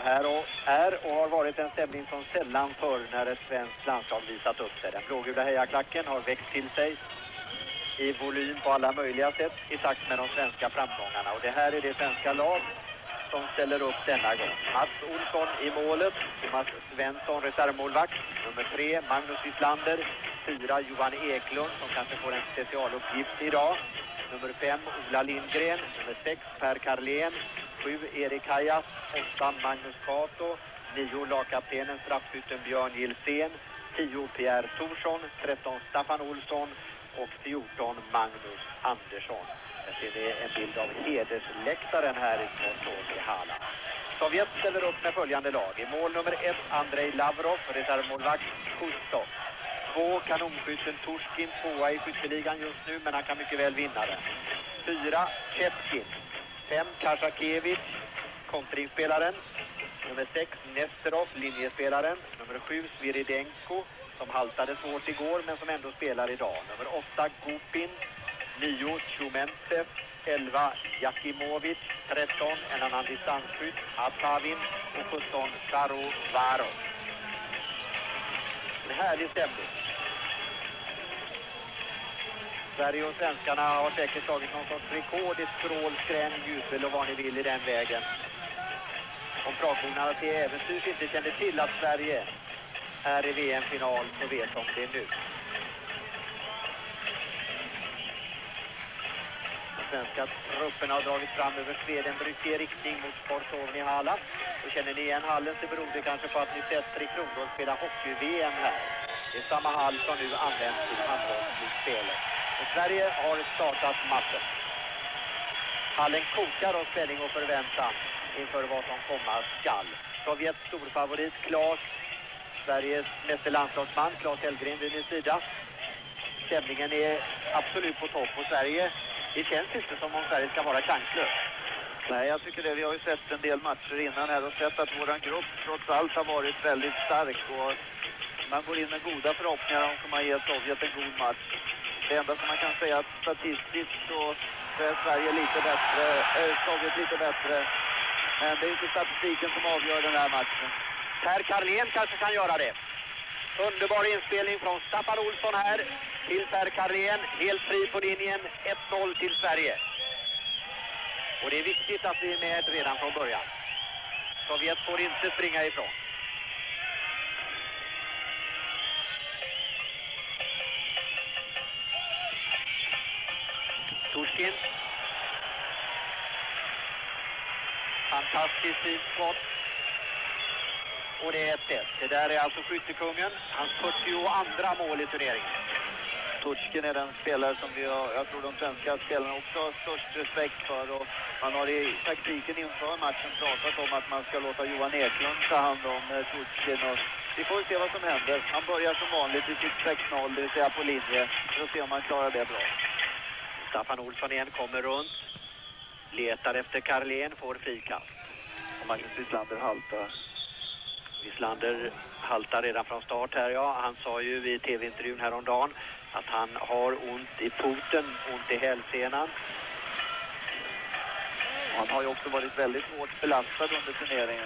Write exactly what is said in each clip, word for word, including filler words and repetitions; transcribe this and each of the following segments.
här och är och har varit en stämning som sällan förr när ett svenskt landslag visat upp sig. Den blågula hejaklacken har växt till sig i volym på alla möjliga sätt i takt med de svenska framgångarna. Och det här är det svenska lag som ställer upp denna gång. Mats Olsson i målet, Thomas Svensson reservmålvakt, nummer tre Magnus Wislander, fyra Johan Eklund som kanske får en specialuppgift idag, nummer fem Ola Lindgren, nummer sex Per Karlén, sju Erik Hajas, åtta Magnus Kato, nio lagkaptenen straffskytten Björn Gilsen, tio Pierre Thorsson, tretton Staffan Olsson och fjorton Magnus Andersson. Jag ser det en bild av hedersläktaren här i Hala. Sovjet ställer upp med följande lag. I mål nummer ett Andrei Lavrov, reservmålvakt Kustov. Två kanonskytten Torskin, tvåa i skytteligan just nu, men han kan mycket väl vinna den. Fyra Chepkin. Fem Kasakevich, kontringsspelaren. Nummer sex Nesterov, linjespelaren. Nummer sju Sviridenko, som haltade svårt igår men som ändå spelar idag. Nummer åtta Gopin. nio Tjumentsev, elva Jakimovic, tretton en annan distansskytt Atavin och sjutton Saro Varo. En härlig stämning. Sverige och svenskarna har säkert tagit någon sorts rekord i skrål, skrän, jubel och vad ni vill i den vägen. Om Pragborna till äventyrs inte kände till att Sverige är i V M-final så vet de det nu. Svenska trupperna har dragit fram över Svedenbrück i riktning mot Sportovni Hala. Och känner ni igen hallen så beror det kanske på att ni sett Tre Kronor spela hockey-V M här. Det är samma hall som nu används till handbollsspelet. Och Sverige har startat matchen. Hallen kokar av spänning och förväntan inför vad som komma skall. Sovjets storfavorit Claes, Sveriges mäster landslagsman Claes Hellgren vid min sida. Stämningen är absolut på topp och Sverige, det känns inte som om Sverige ska vara chanslös. Nej, jag tycker det. Vi har ju sett en del matcher innan här och sett att våran grupp trots allt har varit väldigt stark. Och man går in med goda förhoppningar om att man ger Sovjet en god match. Det enda som man kan säga att statistiskt så är Sverige lite bättre, äh, Sovjet lite bättre. Men det är inte statistiken som avgör den här matchen. Per Karlén kanske kan göra det. Underbar inspelning från Staffan Olsson här till Per Karlén. Helt fri på linjen. ett noll till Sverige. Och det är viktigt att vi är med redan från början. Sovjet får inte springa ifrån. Torskin. Fantastiskt fint skott. Och det är ett ett. Det där är alltså skyttekungen. Hans fyrtioandra mål i turneringen. Torskin är den spelare som vi har, jag tror de svenska spelarna också har störst respekt för. Och man har i taktiken inför matchen pratat om att man ska låta Johan Eklund ta hand om eh, Torskin. Och vi får se vad som händer. Han börjar som vanligt i sitt sex noll, det vill säga på linje. För att se om man klarar det bra. Staffan Olsson igen kommer runt. Letar efter Karlén, får frikast. Och Magnus Wislander haltar. Wislander haltar redan från start här, ja. Han sa ju vid tv-intervjun häromdagen att han har ont i foten, ont i hälsenan. Han har ju också varit väldigt hårt belastad under turneringen.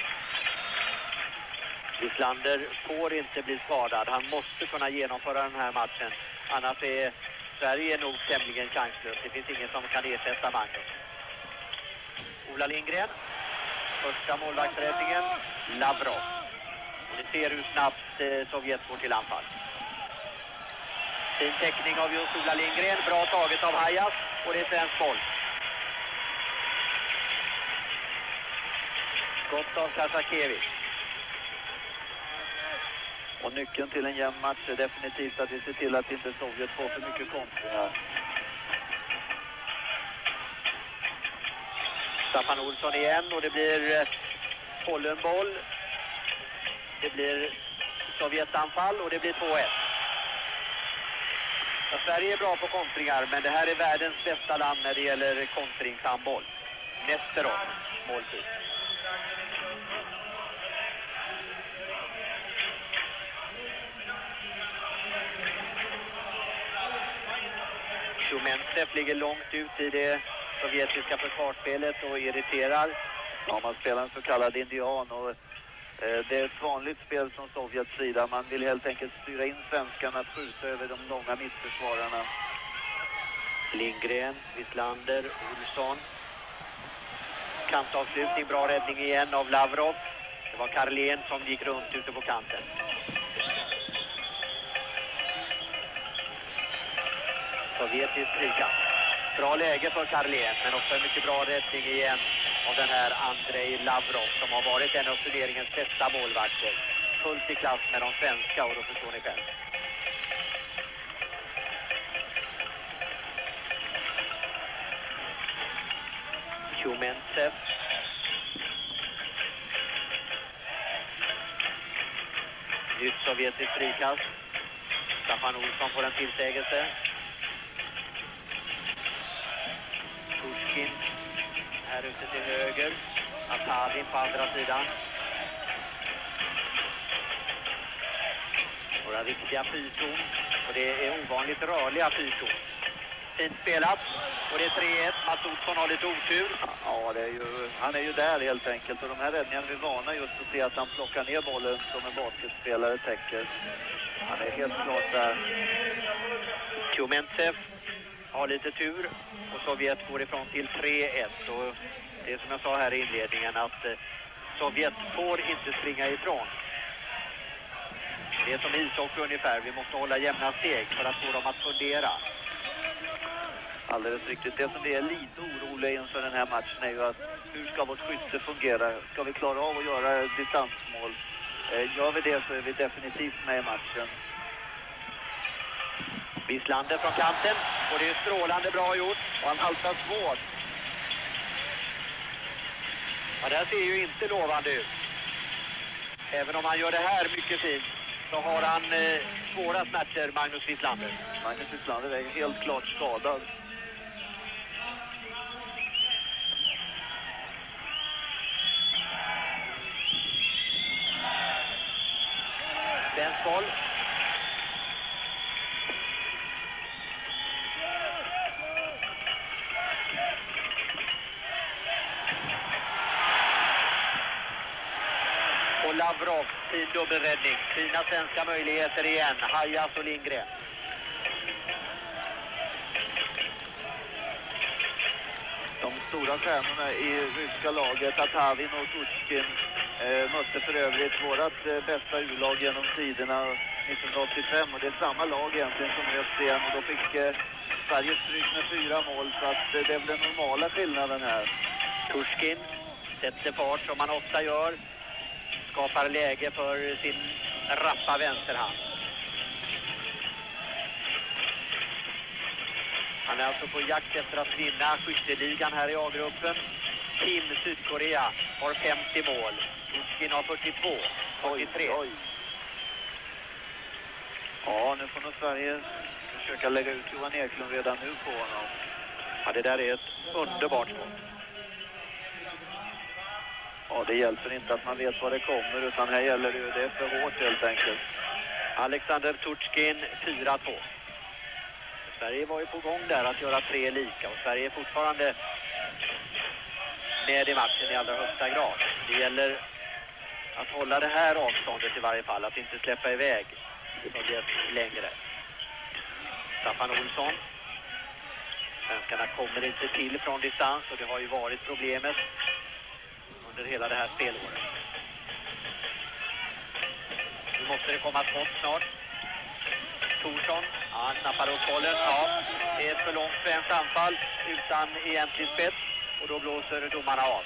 Wislander får inte bli skadad. Han måste kunna genomföra den här matchen. Annars är Sverige nog tämligen chanslöst. Det finns ingen som kan ersätta Magnus. Ola Lindgren. Första målvaktsräddningen. Lavrov. Ni ser hur snabbt eh, Sovjet går till anfall. Fin täckning av just Ola Lindgren. Bra taget av Hajas. Och det är svensk boll. Skott av Kasakevich. Och nyckeln till en jämn match är definitivt att vi ser till att inte Sovjet får för mycket kontringar. Staffan Olsson igen och det blir hållen boll. Det blir Sovjetanfall och det blir två ett. Ja, Sverige är bra på kontringar, men det här är världens bästa land när det gäller kontringshandboll. Nesterov, målskytt. Tjumentsev ligger långt ut i det sovjetiska försvarsspelet och irriterar Ja, man spelar en så kallad indian och eh, det är ett vanligt spel från Sovjets sida. Man vill helt enkelt styra in svenskarna att skjuta över de långa mittförsvararna. Lindgren, Wislander, Olsson. Kantavslutning, bra räddning igen av Lavrov. Det var Karlén som gick runt ute på kanten. Sovjetisk frikast. Bra läge för Karlén, men också en mycket bra räddning igen av den här Andrei Lavrov som har varit en av turneringens bästa målvakter. Fullt i klass med de svenska, och då förstår ni själv. Tjumentsev. Nytt sovjetiskt frikast. Staffan Olsson får en tillsägelse. Turskin här ute till höger. Atavin på andra sidan. Några riktiga fyrton. Och det är ovanligt rörliga fyrton. Fint spelat. Och det är tre ett. Mats Olsson har lite otur. Ja, det är ju, han är ju där helt enkelt. Och de här räddningarna är vi vana just att se att han plockar ner bollen som en basketspelare täcker. Han är helt klart där. Tjumentsev har lite tur. Och Sovjet går ifrån till tre ett. Och det är som jag sa här i inledningen att eh, Sovjet får inte springa ifrån. Det är som ishockey ungefär. Vi måste hålla jämna steg för att få dem att fundera. Alldeles riktigt. Det som vi är lite oroliga inför den här matchen är ju att hur ska vårt skytte fungera? Ska vi klara av att göra distansmål? Eh, gör vi det så är vi definitivt med i matchen. Wislander från kanten. Och det är strålande bra gjort. Och han haltar svårt. Ja, det här ser ju inte lovande ut. Även om han gör det här mycket fint så har han eh, svåra smärtor, Magnus Wislander. Magnus Wislander är helt klart skadad. Svensk boll. Och Lavrov, fin dubbelräddning. Fina svenska möjligheter igen. Hajas och Lindgren. De stora stjärnorna i ryska laget, Atavin och Turskin, eh, mötte för övrigt vårat eh, bästa U-lag genom tiderna nittonhundraåttiofem. Och det är samma lag egentligen som möts igen. Och då fick eh, Sverige stryk med fyra mål, så att eh, det är väl den normala skillnaden här. Turskin sätter fart som han ofta gör. Skapar läge för sin rappa vänsterhand. Han är alltså på jakt efter att vinna skytteligan här i A-gruppen. Kim, Sydkorea, har femtio mål. Turskin har fyrtiotvå. fyrtiotre. Oj, oj. Ja, nu får nog Sverige försöka lägga ut Johan Eklund redan nu på honom. Ja, det där är ett underbart skott. Ja, det hjälper inte att man vet vad det kommer, utan här gäller det ju, det är för hårt helt enkelt. Alexander Turskin, fyra två. Sverige var ju på gång där att göra tre lika, och Sverige är fortfarande med i matchen i allra högsta grad. Det gäller att hålla det här avståndet i varje fall, att inte släppa iväg Sovjet längre. Staffan Olsson. Svenskarna kommer inte till från distans, och det har ju varit problemet under hela det här spelåret. Nu måste det komma skott snart. Thorsson, ja, han snappar upp bollen. Ja, det är ett för långt svenskt anfall utan egentlig spets, och då blåser domarna av.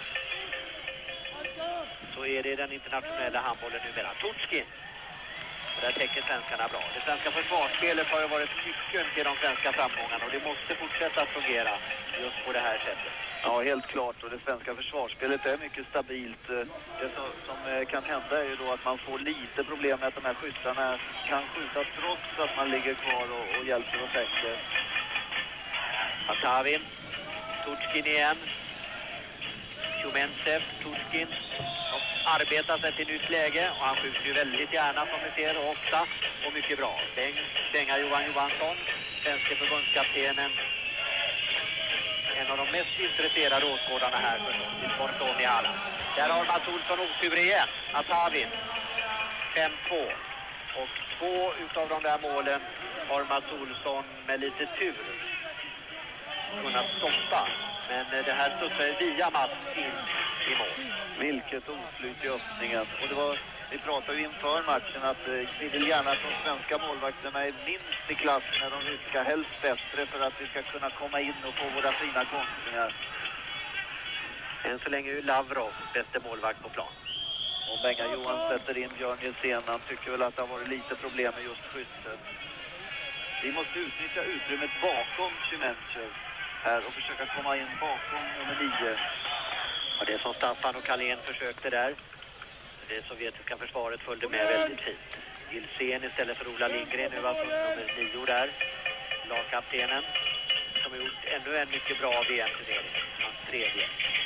Så är det den internationella handbollen numera. Turskin. Och där täcker svenskarna bra. Det svenska försvarsspelet har ju varit nyckeln till de svenska framgångarna, och det måste fortsätta att fungera just på det här sättet. Ja, helt klart. Och det svenska försvarsspelet är mycket stabilt. Det som, som kan hända är ju då att man får lite problem med att de här skyttarna kan skjuta trots att man ligger kvar och, och hjälper och täcker. Atavin. Turskin igen. Tjumentsev. Turskin. De arbetar sig till nytt läge, och han skjuter ju väldigt gärna som vi ser, och ofta och mycket bra. Stäng, stänga Johan Johansson, svenska förbundskaptenen. en av de mest intresserade åskådarna här förstås, runt om i hallen. Där har Mats Olsson otur igen. Atavin fem två. Och två utav de där målen har Mats Olsson med lite tur kunnat stoppa. Men det här studsade via Mats in i mål. Vilket oslut i öppningen. Och det var, vi pratade ju inför matchen att eh, vi vill gärna att de svenska målvakterna är minst i klass när de ryska, helst bättre, för att vi ska kunna komma in och få våra fina konstningar. Än så länge är ju Lavrov bästa målvakt på plan. Och Benga Johan sätter in Björn Gilsén. Han tycker väl att det har varit lite problem med just skyttet. Vi måste utnyttja utrymmet bakom Cimencher här och försöka komma in bakom nummer nio. Ja, det som Staffan och Carlén försökte där. Det sovjetiska försvaret följde med väldigt fint. Gilsén istället för Ola Lindgren, nu alltså nummer nio där. Lagkaptenen som har gjort ännu en mycket bra V M-turnering. Hans tredje.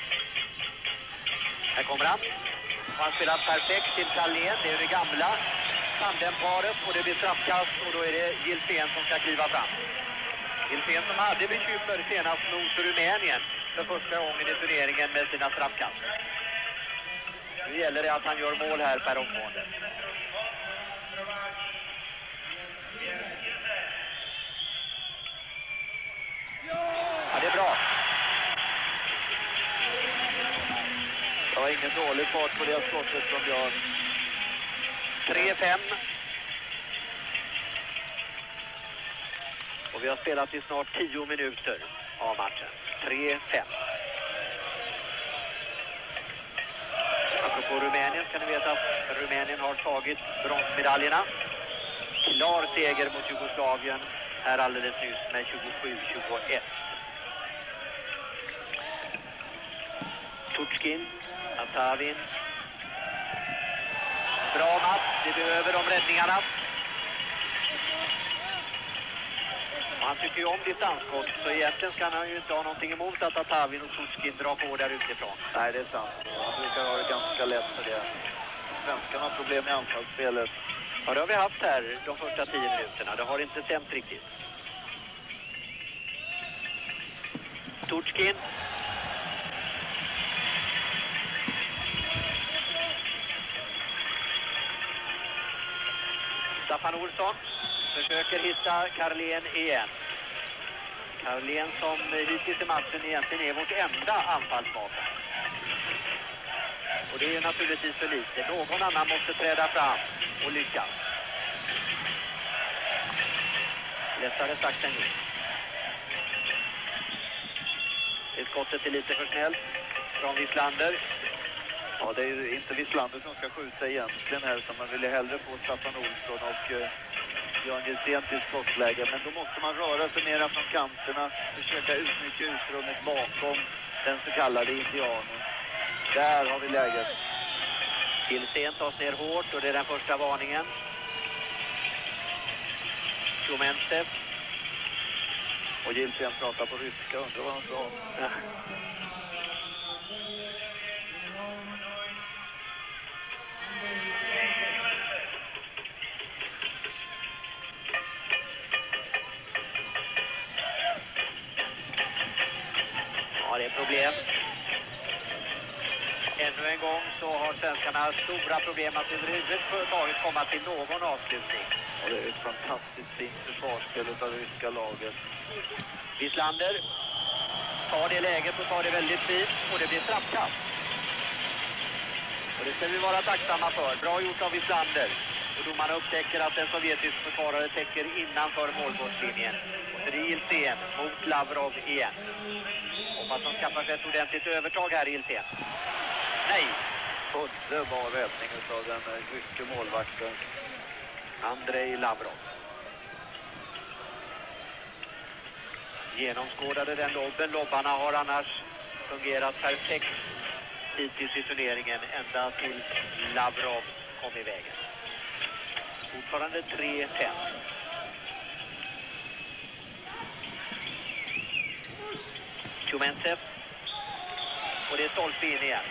Här kommer han. Och han spelar perfekt till Carlén. Det är det gamla tandemparet och det blir straffkast och då är det Gilsén som ska kliva fram. Gilsén som hade bekymmer senast mot Rumänien för första gången i turneringen med sina straffkast. Nu gäller det att han gör mål här per omgående. Ja, det är bra. Det var ingen dålig fart på det skottet som Björn. tre fem. Och vi har spelat i snart tio minuter av matchen. tre fem. Apropå Rumänien kan ni veta att Rumänien har tagit bronsmedaljerna. Klar seger mot Jugoslavien här alldeles nyss med tjugosju tjugoett. Tutskin, Atavin. Bra Mats, det behöver de räddningarna. Han tycker ju om distansskott, så egentligen ska han ju inte ha någonting emot att Atavin och Tutskin drar på där utifrån. Nej, det är sant. Han brukar ha det ganska lätt för det. Svenskarna har problem med anfallsspelet. Ja, det har vi haft här de första tio minuterna. Det har inte stämt riktigt. Tutskin. Staffan Olsson försöker hitta Carlén igen. Carlén som hittills i matchen egentligen är vårt enda anfallsvapen. Och det är naturligtvis för lite. Någon annan måste träda fram och lyckas. Lättare sagt än gjort. Det skottet är lite för snällt från Wislander. Ja, det är ju inte Wislander som ska skjuta egentligen här, så man vill ju hellre få Staffan Olsson och uh, Björn Gilsén till skottläge. Men då måste man röra sig mera från kanterna, försöka utnyttja utrymmet bakom den så kallade indianen. Där har vi läget. Gilsén tas ner hårt och det är den första varningen. Tjomenstev. Och Gilsén pratar på ryska, undrar vad han sa. Ja. Ja, det är problem. Ännu en gång så har svenskarna stora problem att överhuvudtaget komma till någon avslutning. Och det är ett fantastiskt fint försvarsspel av det ryska laget. Wislander tar det läget och tar det väldigt fint och det blir straffkast. Och det ska vi vara tacksamma för. Bra gjort av Wislander. Och domarna upptäcker att en sovjetisk försvarare täcker innanför målgårdslinjen. Och så är det Gilsén mot Lavrov igen. Hoppas de skaffar sig ett ordentligt övertag här i Gilsén. Nej! Underbar räddning av den ryske målvakten Andrei Lavrov. Genomskådade den lobben. Lobbarna har annars fungerat perfekt hittills i turneringen ända till Lavrov kom i vägen. Fortfarande tre fem. Tjomensev. Och det är stolpe in igen.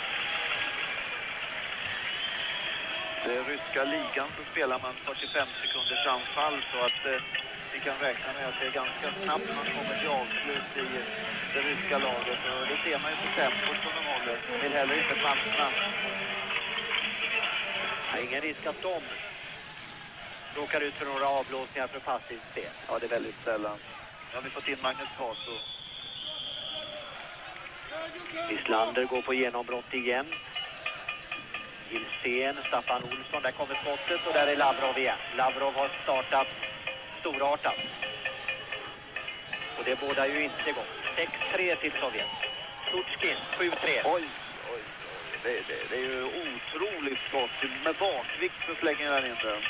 Den ryska ligan så spelar man fyrtiofem sekunders anfall, så att eh, vi kan räkna med att det är ganska snabbt man kommer till avslut i det ryska laget. Och det ser man ju på tempot som de håller. De vill heller inte fastna. Ja, ingen risk att de råkar ut för några avblåsningar för passivt spel. Ja, det är väldigt sällan. Nu har vi fått in Magnus Caso. Wislander går på genombrott igen. Gilsén, Staffan Olsson, där kommer skottet och där är Lavrov igen. Lavrov har startat storartat. Och det båda ju inte gott. sex tre till Sovjet. Turchkin, sju tre. Oj, oj, oj. Det, det, det är ju otroligt skott. Med bakvikt så slänger han in den.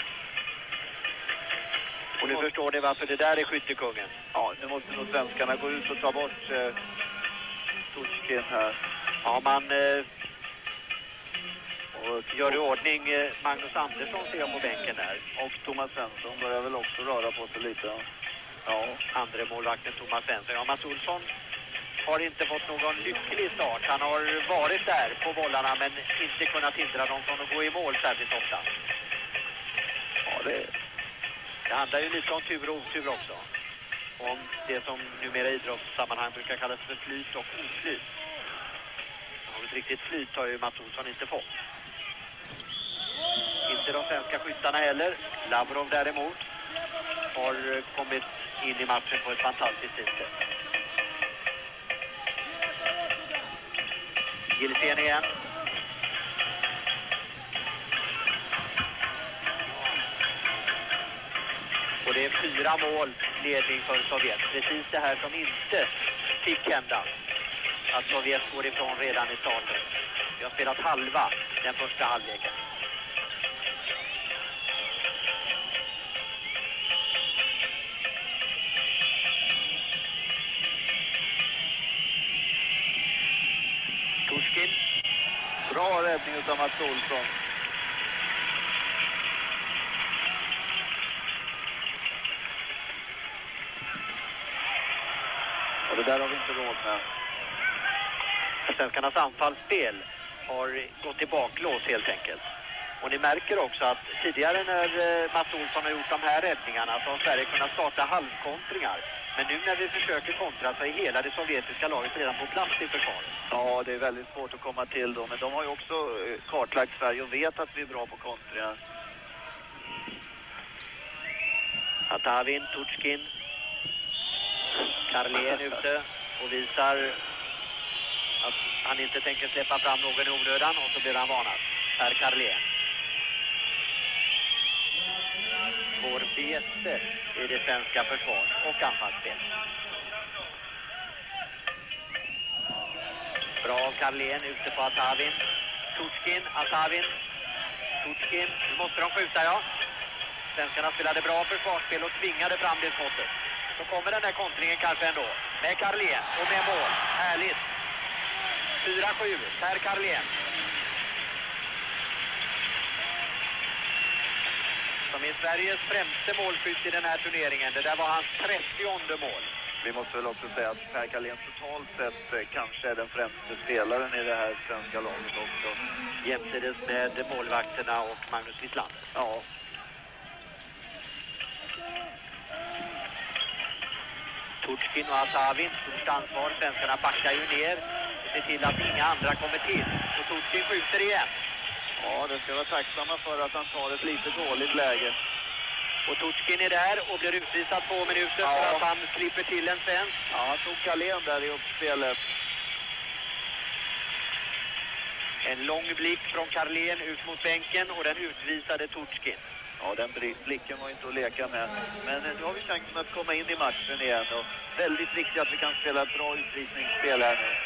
Och nu förstår ni varför det där är skyttekungen. Ja, nu måste nog svenskarna gå ut och ta bort eh, Turchkin här. Ja, man eh, och gör i ordning eh, Magnus Andersson ser jag på bänken där. Och Thomas Svensson börjar väl också röra på sig lite. Ja, andra målvakten Thomas Svensson. Ja, Mats Olsson har inte fått någon lycklig start. Han har varit där på bollarna men inte kunnat hindra dem från att gå i mål särskilt ofta. Ja, det, det handlar ju lite om tur och otur också. Om det som numera i idrottssammanhang brukar kallas för flyt och oflyt. Något riktigt flyt har ju Mats Olsson inte fått. Inte de svenska skyttarna heller. Lavrov däremot har kommit in i matchen på ett fantastiskt fint sätt. Gilsén igen. Och det är fyra mål ledning för Sovjet. Precis det här som inte fick hända. Att Sovjet går ifrån redan i starten. Vi har spelat halva den första halvleken. Turchkin. Bra räddning utav Mats Olsson. Och det där har vi inte råd med. Svenskarnas anfallsspel har gått i baklås helt enkelt. Och ni märker också att tidigare när Mats Olsson har gjort de här räddningarna så har Sverige kunnat starta halvkontringar. Men nu när vi försöker kontra så är hela det sovjetiska laget redan på plats i försvaret. Ja, det är väldigt svårt att komma till då. Men de har ju också kartlagt Sverige och vet att vi är bra på kontringar. Atavin, Turchkin. Carlén ute och visar att han inte tänker släppa fram någon i onödan och så blir han varnad. Per Carlén. Vår bete i det svenska försvars- och anfallsspel. Bra av Carlén ute på Atavin. Turchkin, Atavin. Turchkin, nu måste de skjuta, ja. Svenskarna spelade bra försvarsspel och tvingade fram det skottet. Så kommer den här kontringen kanske ändå. Med Carlén och med mål. Härligt. fyra sju, Per Carlén. Som är Sveriges främste målskytt i den här turneringen. Det där var hans trettionde mål. Vi måste väl också säga att Per Carlén totalt sett eh, kanske är den främste spelaren i det här svenska laget också. Jämsides med målvakterna och Magnus Wislander. Ja. Turchkin och Atavin, stort ansvar. Svenskarna backar ju ner och ser till att inga andra kommer till. Och Turchkin skjuter igen. Ja, det ska vara tacksamma för att han tar ett lite dåligt läge. Och Turchkin är där och blir utvisad två minuter ja. för att han klipper till en svensk. Ja, han tog Carlén där i uppspelet. En lång blick från Carlén ut mot bänken och den utvisade Turchkin. Ja, den blicken var inte att leka med. Men nu har vi chansen att komma in i matchen igen. Och väldigt viktigt att vi kan spela ett bra utvisningsspel här nu.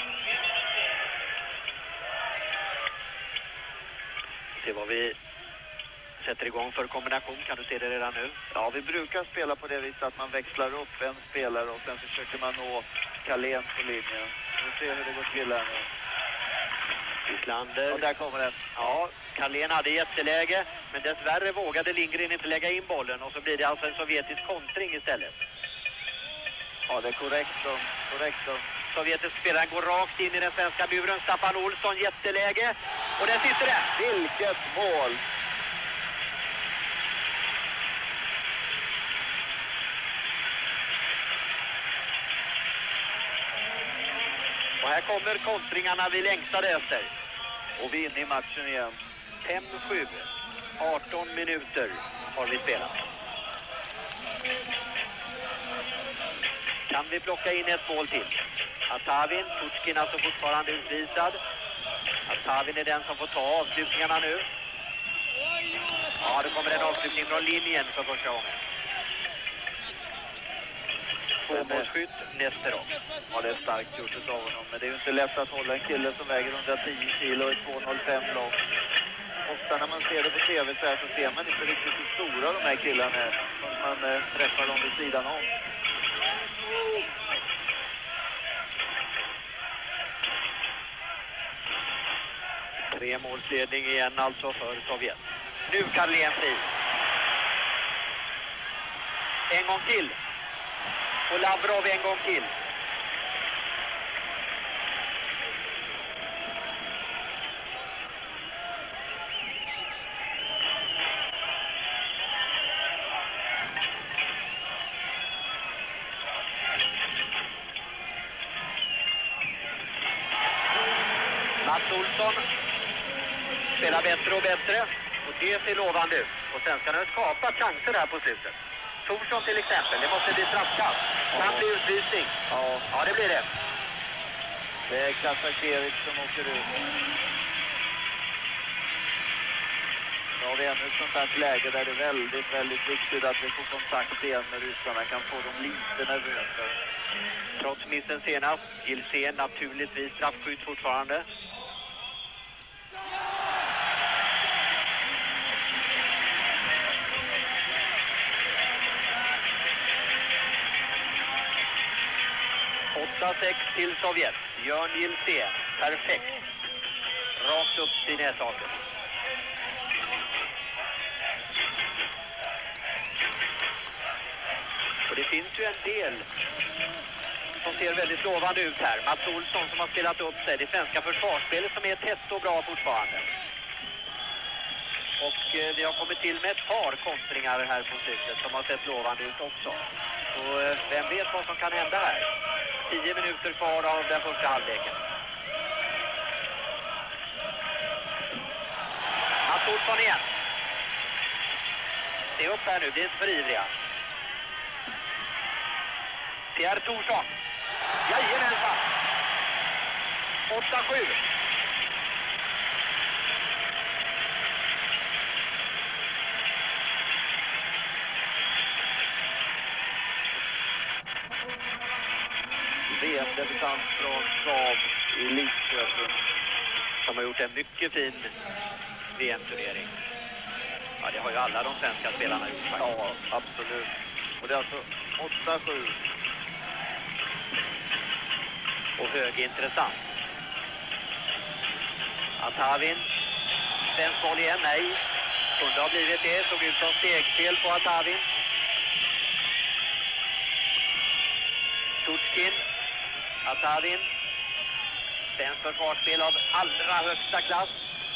Se vad vi sätter igång för kombination. Kan du se det redan nu? Ja, vi brukar spela på det viset att man växlar upp en spelare och sen försöker man nå Carlén på linjen. Vi ser hur det går till här nu. Wislander. Och där kommer den. Ja, Carlén hade jätteläge, men dessvärre vågade Lindgren inte lägga in bollen och så blir det alltså en sovjetisk kontring istället. Ja, det är korrekt då. Korrekt då. Sovjetisk spelaren går rakt in i den svenska buren. Staffan Olsson, jätteläge. Och där sitter den. Vilket mål! Och här kommer kontringarna vi längtade efter. Och vi är inne i matchen igen. fem sju. arton minuter har vi spelat. Kan vi plocka in ett mål till? Atavin, Tutskin alltså fortfarande utvisad. Atavin är den som får ta avslutningarna nu. Ja, det kommer en avslutning från linjen för första gången. Tvåmålsskytt, Nesterov. Ja, det är starkt gjort av honom. Men det är ju inte lätt att hålla en kille som väger hundratio kilo och är två noll fem lång. Ofta när man ser det på tv så här så ser man inte riktigt hur stora de här killarna är. Som man eh, träffar dem vid sidan om. Tre målsledning igen alltså för Sovjet. Nu Karlén fri. En gång till. Och Lavrov en gång till. Mats Olsson spelar bättre och bättre. Och det ser lovande ut. Och svenskarna har skapat chanser här på slutet. Torsson till exempel, det måste bli straffkast. Kan bli utvisning. Ja. Ja, det blir det. Det är Kasakiewicz som åker ut. Nu har vi ännu ett sånt här läge där det är väldigt, väldigt viktigt att vi får kontakt igen med ryssarna. Kan få dem lite nervösa. Trots missen senast, Gilsén naturligtvis straffskydd fortfarande. åtta sex till Sovjet. Jörn Gilsén. Perfekt. Rakt upp i nättaket. Och det finns ju en del som ser väldigt lovande ut här. Mats Olsson som har spelat upp sig. Det svenska försvarsspelet som är tätt och bra fortfarande. Och eh, vi har kommit till med ett par kontringar här på slutet som har sett lovande ut också. Så eh, vem vet vad som kan hända här? Tio minuter kvar av den första halvleken. Mats Olsson igen. Se upp här nu, det är inte för ivriga. Pierre Torsson. Jajamensan. åtta sju. V M-debutant från Saab i Lidköping. Som har gjort en mycket fin V M-turnering. Ja, det har ju alla de svenska spelarna gjort faktiskt. Ja, absolut. Och det är alltså åtta sju. Och högintressant. Atavin. Svensk boll igen, nej. Kunde ha blivit det, såg ut som stegspel på Atavin. Tutskin. Atavin. Svensk försvarsspel av allra högsta klass.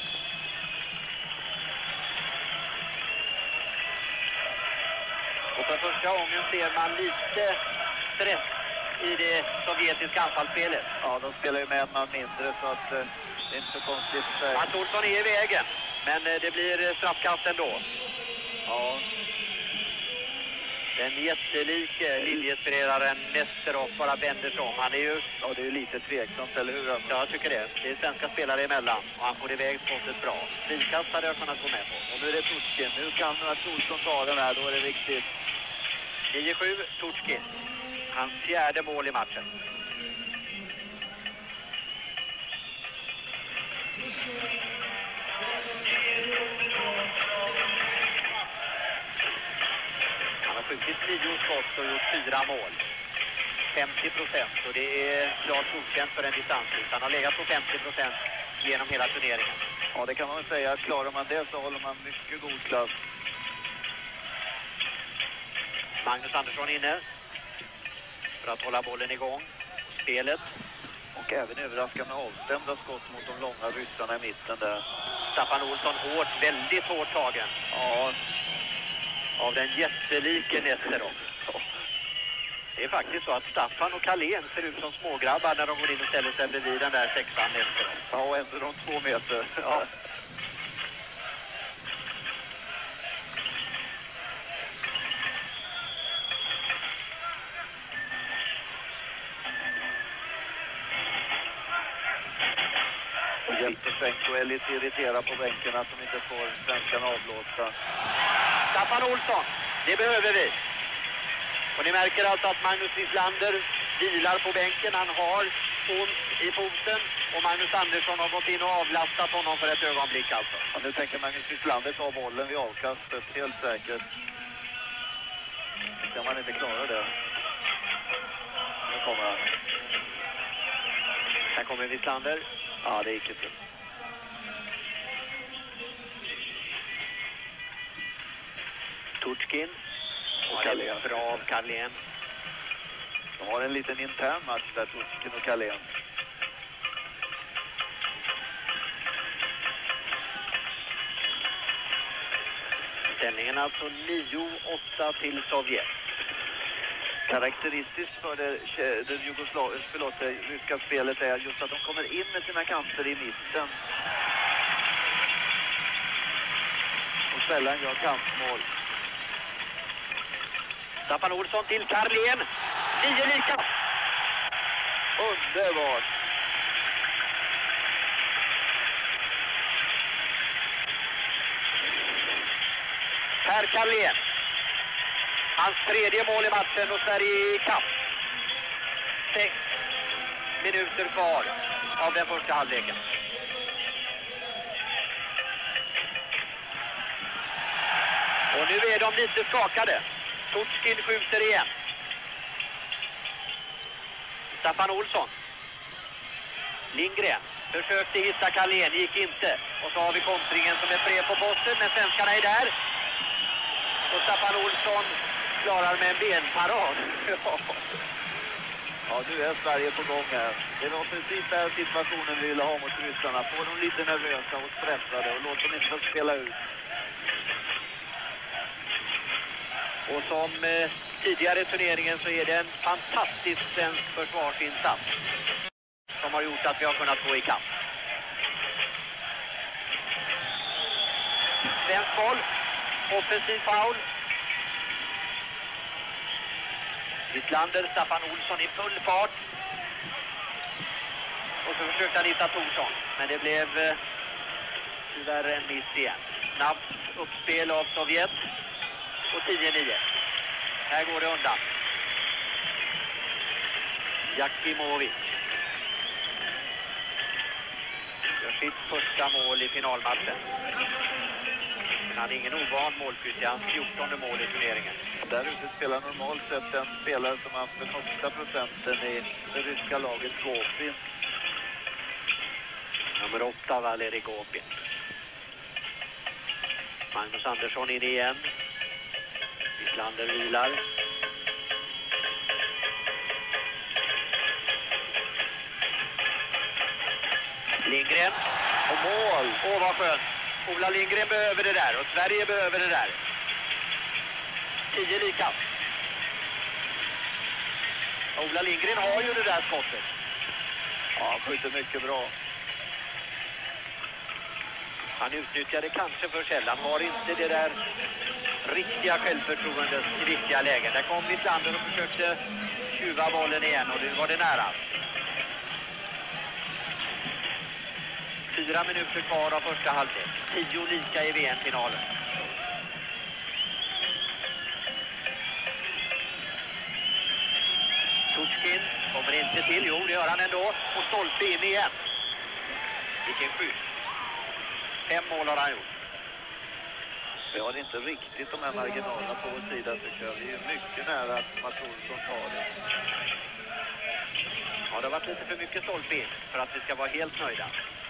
Och för första gången ser man lite stress i det sovjetiska anfallsspelet. Ja, de spelar ju med en man mindre så att eh, det är inte så konstigt. Eh. Mats Olsson är i vägen, men eh, det blir straffkast ändå. Ja. Den jättelike linjespelaren Nesterov bara vänder sig om. Han är ju... Ja, det är ju lite tveksamt, eller hur? Ja, jag tycker det. Det är svenska spelare emellan och han får iväg skottet bra. Frikast hade jag kunnat gå med på. Och nu är det Tutskin. Nu kan Mats Olsson ta den här, då är det viktigt. nio sju, Tutskin. Hans fjärde mål i matchen. Han har skjutit nio skott och gjort fyra mål. femtio procent, och det är klart godkänt för en distansskytt. Han har legat på femtio procent genom hela turneringen. Ja, det kan man säga. Klarar man det så håller man mycket god klass. Magnus Andersson inne för att hålla bollen igång. Spelet. Och även överraska med avstämda skott mot de långa ryssarna i mitten där. Staffan Olsson hårt, väldigt hårt tagen. Ja. Av den jättelike Nesterov. Det är faktiskt så att Staffan och Carlén ser ut som smågrabbar när de går in och ställer sig bredvid den där sexan efter dem. Ja, och ändå de två meter. Ja. Jättefänk och är lite irriterad på bänken att de inte får svenskan avblåsta. Staffan Olsson, det behöver vi. Och ni märker alltså att Magnus Wislander vilar på bänken. Han har ont i foten och Magnus Andersson har gått in och avlastat honom för ett ögonblick alltså. Ja, nu tänker Magnus Wislander ta bollen vid avkastet, helt säkert. Kan man inte klara det? Nu kommer han. Här kommer Wislander. Ja, det gick inte. Turchkin. Och ja, det är bra av Carlén. De har en liten intern match där, Turchkin och Carlén. Ställningen alltså nio åtta till Sovjet. Karaktäristiskt för det, det jugoslav, förlåt, det ryska spelet är just att de kommer in med sina kanter i mitten. Och sällan gör kantmål. Staffan Olsson till Carlén. Nio lika. Underbart. Per Carlén. Hans tredje mål i matchen och Sverige i kapp. Sex minuter kvar av den första halvleken. Och nu är de lite skakade. Turchkin skjuter igen. Staffan Olsson. Lindgren försökte hitta Carlén, gick inte. Och så har vi kontringen som är fred på posten, men svenskarna är där. Och Staffan Olsson klarar med en benparad. Ja, nu är Sverige på gång här. Det var precis den situationen vi ville ha mot ryssarna. Få dem lite nervösa och stressade och låt dem inte få spela ut. Och som eh, tidigare i turneringen så är det en fantastisk svensk försvarsinsats som har gjort att vi har kunnat gå i kapp. Svensk boll. Offensiv foul. Wislander, Staffan Olsson i full fart. Och så försökte han hitta Thorsson. Men det blev eh, tyvärr en miss igen. Snabbt uppspel av Sovjet. Och tio nio. Här går det undan. Jakimovic. Gör sitt första mål i finalmatchen. Men han är ingen ovan målskytt. Det är hans fjortonde mål i turneringen. Där ute spelar normalt sett en spelare som har haft den högsta procenten i det ryska laget, Gopin. Nummer åtta, Valeri Gopin. Magnus Andersson in igen. Wislander vilar. Lindgren. Och mål! Åh, vad skönt. Ola Lindgren behöver det där och Sverige behöver det där. Tio lika. Ola Lindgren har ju det där skottet. Ja, han skjuter mycket bra. Han utnyttjade kanske för sällan. Har inte det där riktiga självförtroendet i viktiga lägen. Där kom Wislander och försökte tjuva bollen igen och nu var det nära. Fyra minuter kvar av första halvlek. Tio lika i V M-finalen. Turchkin kommer inte till. Jo, det gör han ändå. Och stolpe in igen. Vilken skydd. Fem mål har han gjort. Vi har inte riktigt de här marginalerna på vår sida, tycker jag. Vi är mycket nära att Mats Olsson tar det. Ja, det har varit lite för mycket stolpe in för att vi ska vara helt nöjda.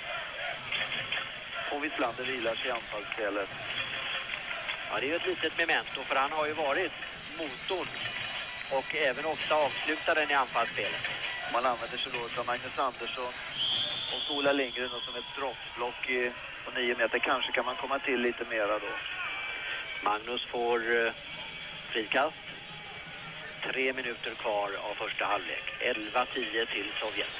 Och Wislander vilar sig i anfallsspelet. Ja, det är ju ett litet memento för han har ju varit motorn och även ofta avslutaren i anfallsspelet. Man använder sig då av Magnus Andersson och Ola Lindgren och som ett droppsblock i, på nio meter. Kanske kan man komma till lite mera då. Magnus får eh, frikast. Tre minuter kvar av första halvlek. elva tio till Sovjet.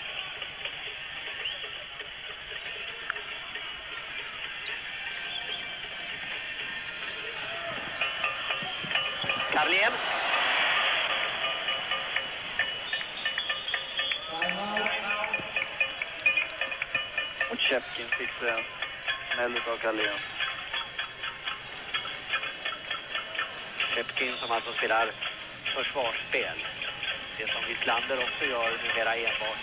Karlén. Och Shepkin fick en smäll av Karlén. Shepkin som alltså spelar försvarsspel. Det som Wislander också gör numera enbart.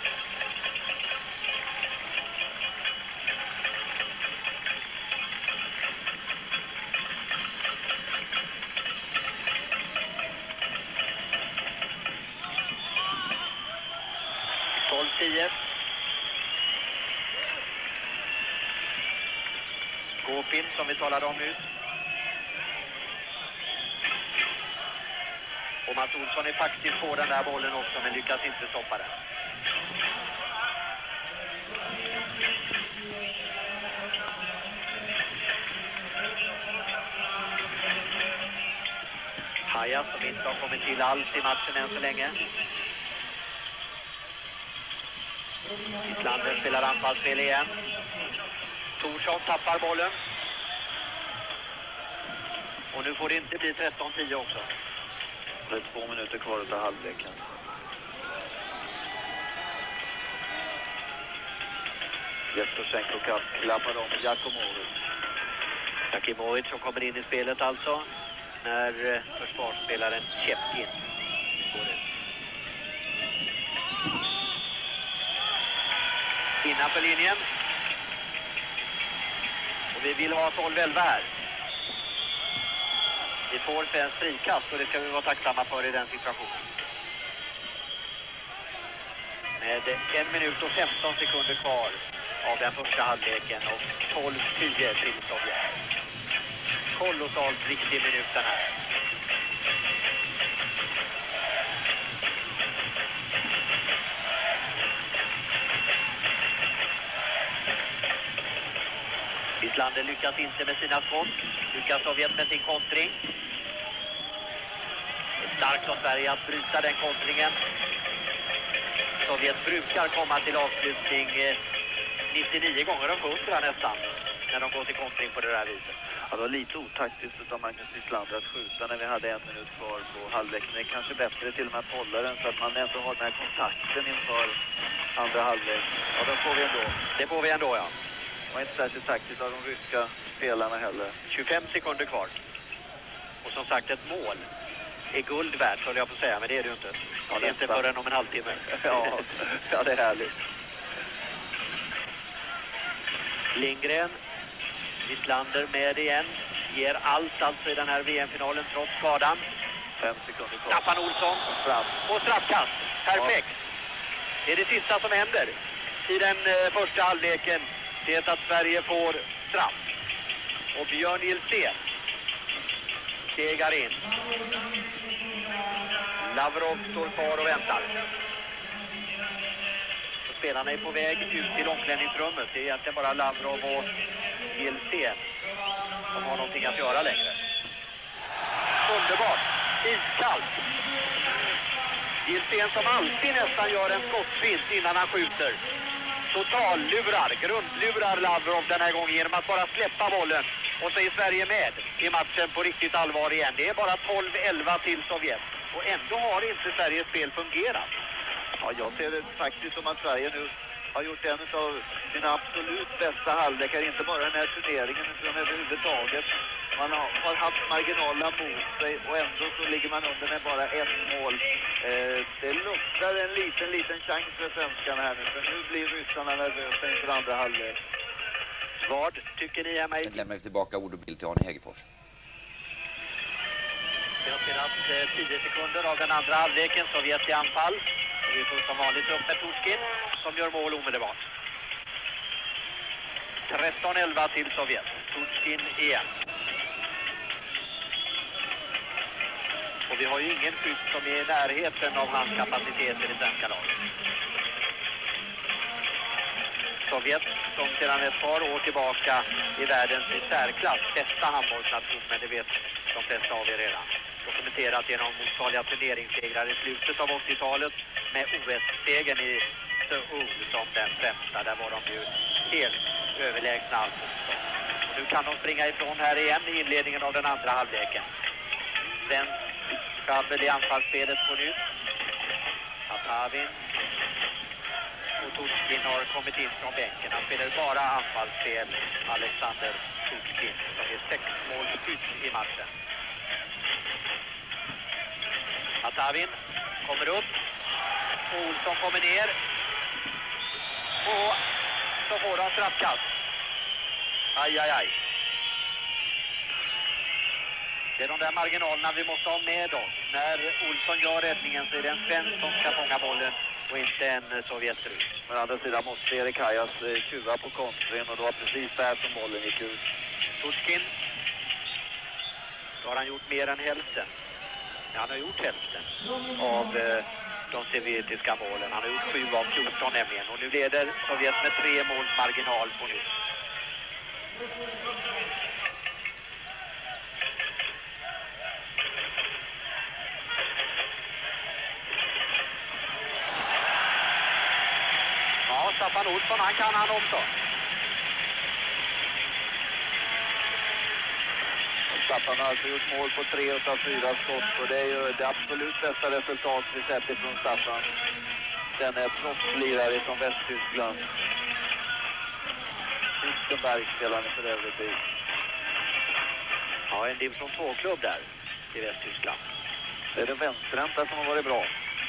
tolv tio. Gåpin som vi talade om nu. Och Mats Olsson är faktiskt på den där bollen också, men lyckas inte stoppa den. Haja som inte har kommit till alls i matchen än så länge. Islander spelar anfallsspel igen. Torsson tappar bollen. Och nu får det inte bli tretton tio också. Det är två minuter kvar av halvleken. Jevtushenko klappar om Jakimovic. Jakimovic som kommer in i spelet alltså. När eh, försvarsspelaren Shepkin går ut. Innanför linjen. Och vi vill ha tolv elva här. Vi får svensk frikast och det ska vi vara tacksamma för i den situationen. Med en minut och femton sekunder kvar av den första halvleken och tolv tio till Sovjet. Kolossalt viktig minut den här. Wislander lyckas inte med sina skott. Lyckas Sovjet med sin kontring. Det är starkt av Sverige att bryta den kontringen. Sovjet brukar komma till avslutning nittionio gånger om hundra nästan. När de går till kontring på det där viset. Ja, det var lite otaktiskt av Magnus Wislander att skjuta när vi hade en minut kvar på halvleken. Det är kanske bättre till och med att hålla den så att man ändå har den här kontakten inför andra halvlek. Ja, då får vi ändå. Det får vi ändå, ja. Det var inte särskilt taktiskt av de ryska spelarna heller. tjugofem sekunder kvar. Och som sagt, ett mål är guld värt, höll jag på att säga, men det är det ju inte. Ja, det är inte förrän om en halvtimme. ja, ja, det är härligt. Lindgren, Wislander med igen. Ger allt alltså i den här V M-finalen trots skadan. Fem sekunder kvar. Staffan Olsson. Straff. Och straffkast. Perfekt. Ja. Det är det sista som händer i den eh, första halvleken. Det är att Sverige får straff. Och Björn Gilsén stegar in. Lavrov står kvar och väntar. Så spelarna är på väg ut till omklädningsrummet. Det är egentligen bara Lavrov och Gilsén som har någonting att göra längre. Underbart. Iskallt. Gilsén som alltid nästan gör en skottsvint innan han skjuter. Totallurar, grundlurar Lavrov den här gången genom att bara släppa bollen. Och så är Sverige med i matchen på riktigt allvar igen. Det är bara tolv elva till Sovjet. Och ändå har inte Sveriges spel fungerat. Ja, jag ser det faktiskt som att Sverige nu har gjort en av sina absolut bästa halvlekar. Inte bara den här turneringen utan överhuvudtaget. Man har, har haft marginalerna mot sig och ändå så ligger man under med bara ett mål. Eh, det luktar en liten, liten chans för svenskarna här nu. För nu blir ryssarna nervösa inför andra halvlek. Vad tycker ni hemma i? Jag lämnar tillbaka ord och bild till Arne Hägerfors. Vi har spelat eh, tio sekunder av den andra halvleken. Sovjet i anfall. Och vi får som vanligt upp med Torskin som gör mål omedelbart. tretton elva till Sovjet. Torskin igen. Och vi har ju ingen skytt som är i närheten av hans kapaciteter i svenska laget. Sovjet som sedan ett par år tillbaka i världens i särklass bästa handbollsnation, men det vet de flesta av er redan. Dokumenterat genom motstaliga turneringssegrar i slutet av åttiotalet med O S-segern i Seoul som den främsta. Där var de ju helt överlägsna allt motstånd. Och nu kan de springa ifrån här igen i inledningen av den andra halvleken. Sen Schabbel i anfallsspelet på nytt. Atavin och Turskin har kommit in från bänken. Han spelar bara anfallsspel, Alexander Turskin, som är sex mål skytt i matchen. Atavin kommer upp. Olsson kommer ner. Och så får han straffkast. Aj, aj, aj. Det är de där marginalerna vi måste ha med oss. När Olsson gör räddningen så är det en svensk som ska fånga bollen och inte en sovjetrus. Men andra sidan måste Erik Hajas tjuva på kontringen och det var precis där som bollen gick ut. Turskin. Då har han gjort mer än hälften. Ja, han har gjort hälften av eh, de sovjetiska målen. Han har gjort sju av fjorton nämligen. Och nu leder Sovjet med tre måls marginal på nytt. Ja, Staffan Olsson, han kan han också. Staffan har alltså gjort mål på tre av fyra skott och det är ju det absolut bästa resultat vi sett ifrån Staffan. Den är proffslirare från Västtyskland. Wittenberg spelar för övrigt i. Ja, en division två-klubb där i Västtyskland. Det är det vänsterhänta som har varit bra.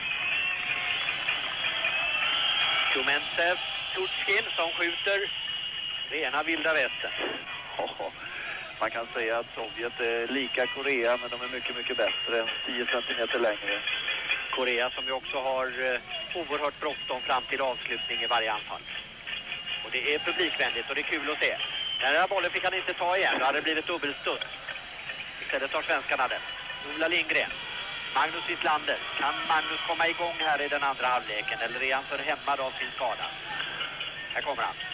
Kumentsev, Turskin som skjuter rena vilda västen. Ja, man kan säga att Sovjet är lika Korea, men de är mycket, mycket bättre. tio centimeter längre. Korea som ju också har eh, oerhört bråttom fram till avslutning i varje anfall. Och det är publikvänligt och det är kul att se. Den här bollen fick han inte ta igen, då hade det blivit dubbelstutt. Istället tar svenskarna den. Ola Lindgren. Magnus Wislander. Kan Magnus komma igång här i den andra halvleken eller är han för hämmad av sin skada? Här kommer han.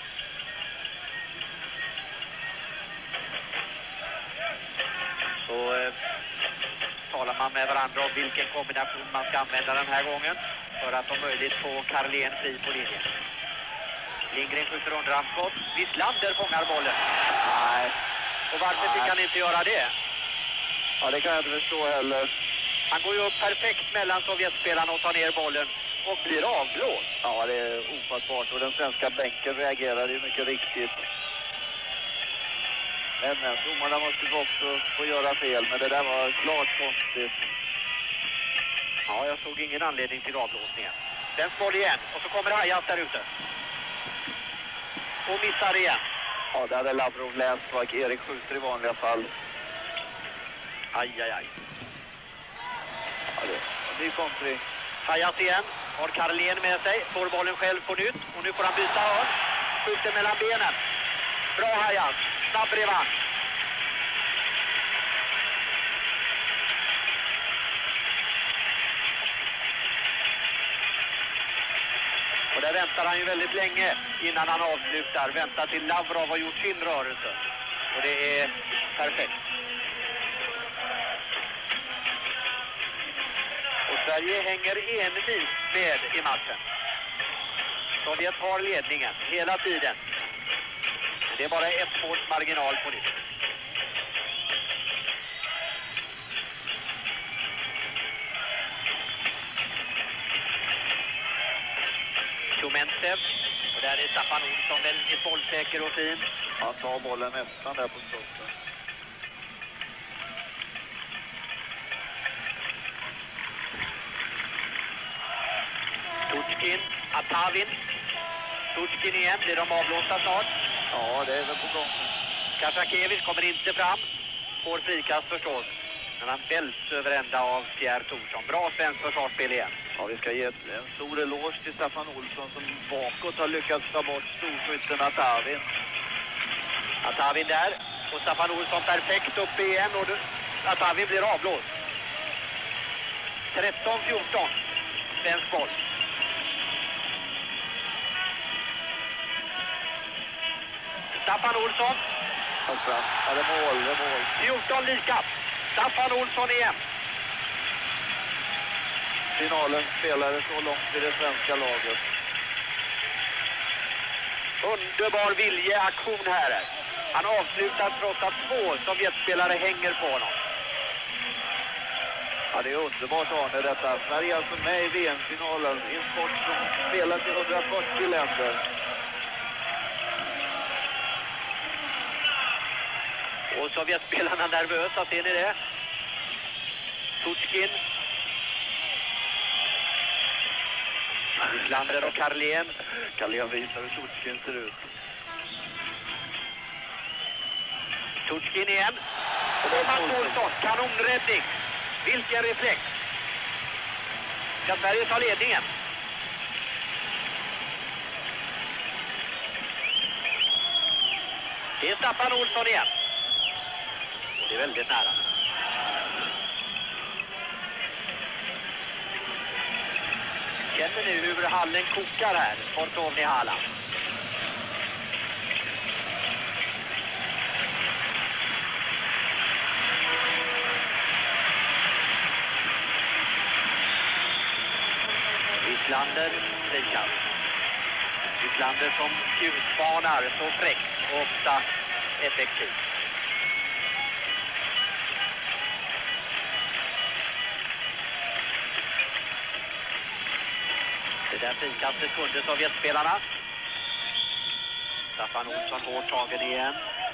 Så eh, talar man med varandra om vilken kombination man ska använda den här gången för att om möjligt få Karlén fri på linjen. Lindgren skjuter under anskott. Wislander fångar bollen. Nej. Och varför Nej. fick han inte göra det? Ja, det kan jag inte förstå heller. Han går ju upp perfekt mellan Sovjetspelarna och tar ner bollen och blir avblåst. Ja, det är ofattbart och den svenska bänken reagerade ju mycket riktigt. Men, men domarna måste ju också få göra fel, men det där var klart konstigt. Ja, jag såg ingen anledning till avblåsningen. Den boll igen och så kommer Hajas där ute. Och missar igen. Ja, där hade Lavrov läst vad Erik skjuter i vanliga fall. Aj, aj, aj. Ja, det, det är kontring. Hajas igen. Har Karlén med sig. Får bollen själv på nytt. Och nu får han byta hörn. Skjuter mellan benen. Bra Hajas. Snabb revansch. Och där väntar han ju väldigt länge innan han avslutar. Väntar till Lavrov har gjort sin rörelse. Och det är perfekt. Och Sverige hänger envis med i matchen. Sovjet har ledningen hela tiden. Det är bara ett måls marginal på nytt. Kumentsev. Och där är Staffan Olsson väldigt bollsäker och fin. Han tar bollen nästan där på stoppen. Turskin, Atavin. Turskin igen, blir de avblåsta snart. Ja, det är väl på gång. Kasakiewicz kommer inte fram. Får frikast förstås. Men han välts över ända av Pierre Thorsson. Bra svensk försvarsspel igen. Ja, vi ska ge en stor eloge till Staffan Olsson som bakåt har lyckats ta bort storskytten Atavin. Atavin där. Och Staffan Olsson perfekt uppe igen. Och Atavin blir avblåst. tretton fjorton. Svensk boll. Staffan Olsson. Ja, det är mål, det är mål. fjorton lika. Staffan Olsson igen. finalens spelare så långt i det svenska laget. Underbar viljeaktion här. Han avslutar trots att två Sovjetspelare hänger på honom. Ja, det är underbart, Arne, detta. Sverige är alltså med i V M-finalen i en sport som spelas i hundrafyrtio länder. Och Sovjetspelarna nervösa, ser ni det? Turchkin. Wislander och Carlén. Carlén visar hur Turchkin ser ut. Turchkin igen. Och Mats Olsson, kanonräddning. Vilken reflex. Ska Sverige ta ledningen? Det är Staffan Olsson igen. Och det är väldigt nära. Känner nu hur hallen kokar här. Sportovni Halland. Wislander frikast. Wislander som utmanar så fräckt och ofta effektivt. Det där frikastet kunde Sovjetspelarna. Staffan Olsson hårt tagen igen.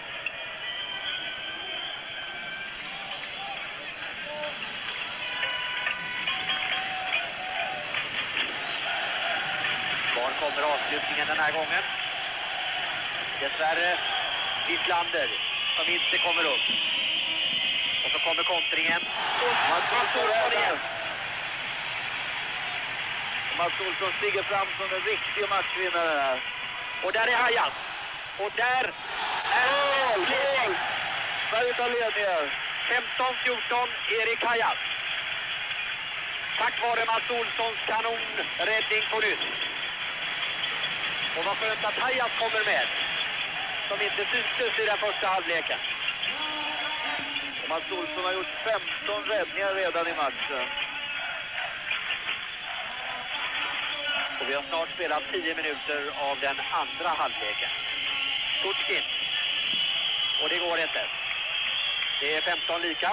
Var kommer avslutningen den här gången? Dessvärre Wislander som inte kommer upp. Och så kommer kontringen. Och Mats Olsson igen. Mats Olsson stiger fram som en riktig matchvinnare här. Och där är Hayat. Och där är mål! Mål! Sverige tar ledningen. femton fjorton Erik Hayat. Tack vare Mats Olssons kanonräddning på nytt. Och vad skönt att Hayat kommer med. Som inte syntes i den första halvleken. Och Mats Olsson har gjort femton räddningar redan i matchen. Och vi har snart spelat tio minuter av den andra halvleken. Turchkin. Och det går inte. Det är femton lika.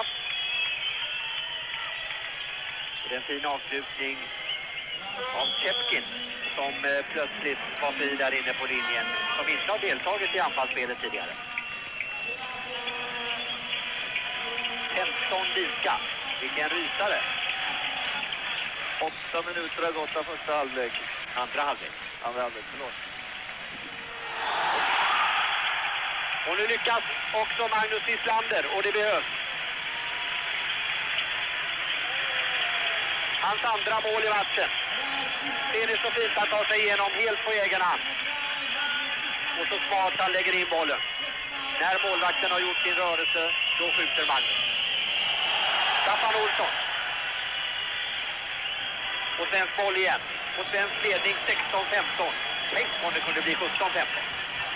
Och det är en fin avslutning av Chepkin som eh, plötsligt var fri där inne på linjen. Som inte har deltagit i anfallsspelet tidigare. femton lika. Vilken rysare. Åtta minuter har gått av första halvlek. Andra halvlek. Andra halvlek, förlåt. Och nu lyckas också Magnus Wislander och det behövs. Hans andra mål i matchen. Det är så fint att ta sig igenom helt på egen hand. Och så smart han lägger in bollen. När målvakten har gjort sin rörelse, då skjuter Magnus. Staffan Olsson. Och svensk boll igen. Och svensk ledning sexton femton. Tänk om det kunde bli sjutton femton.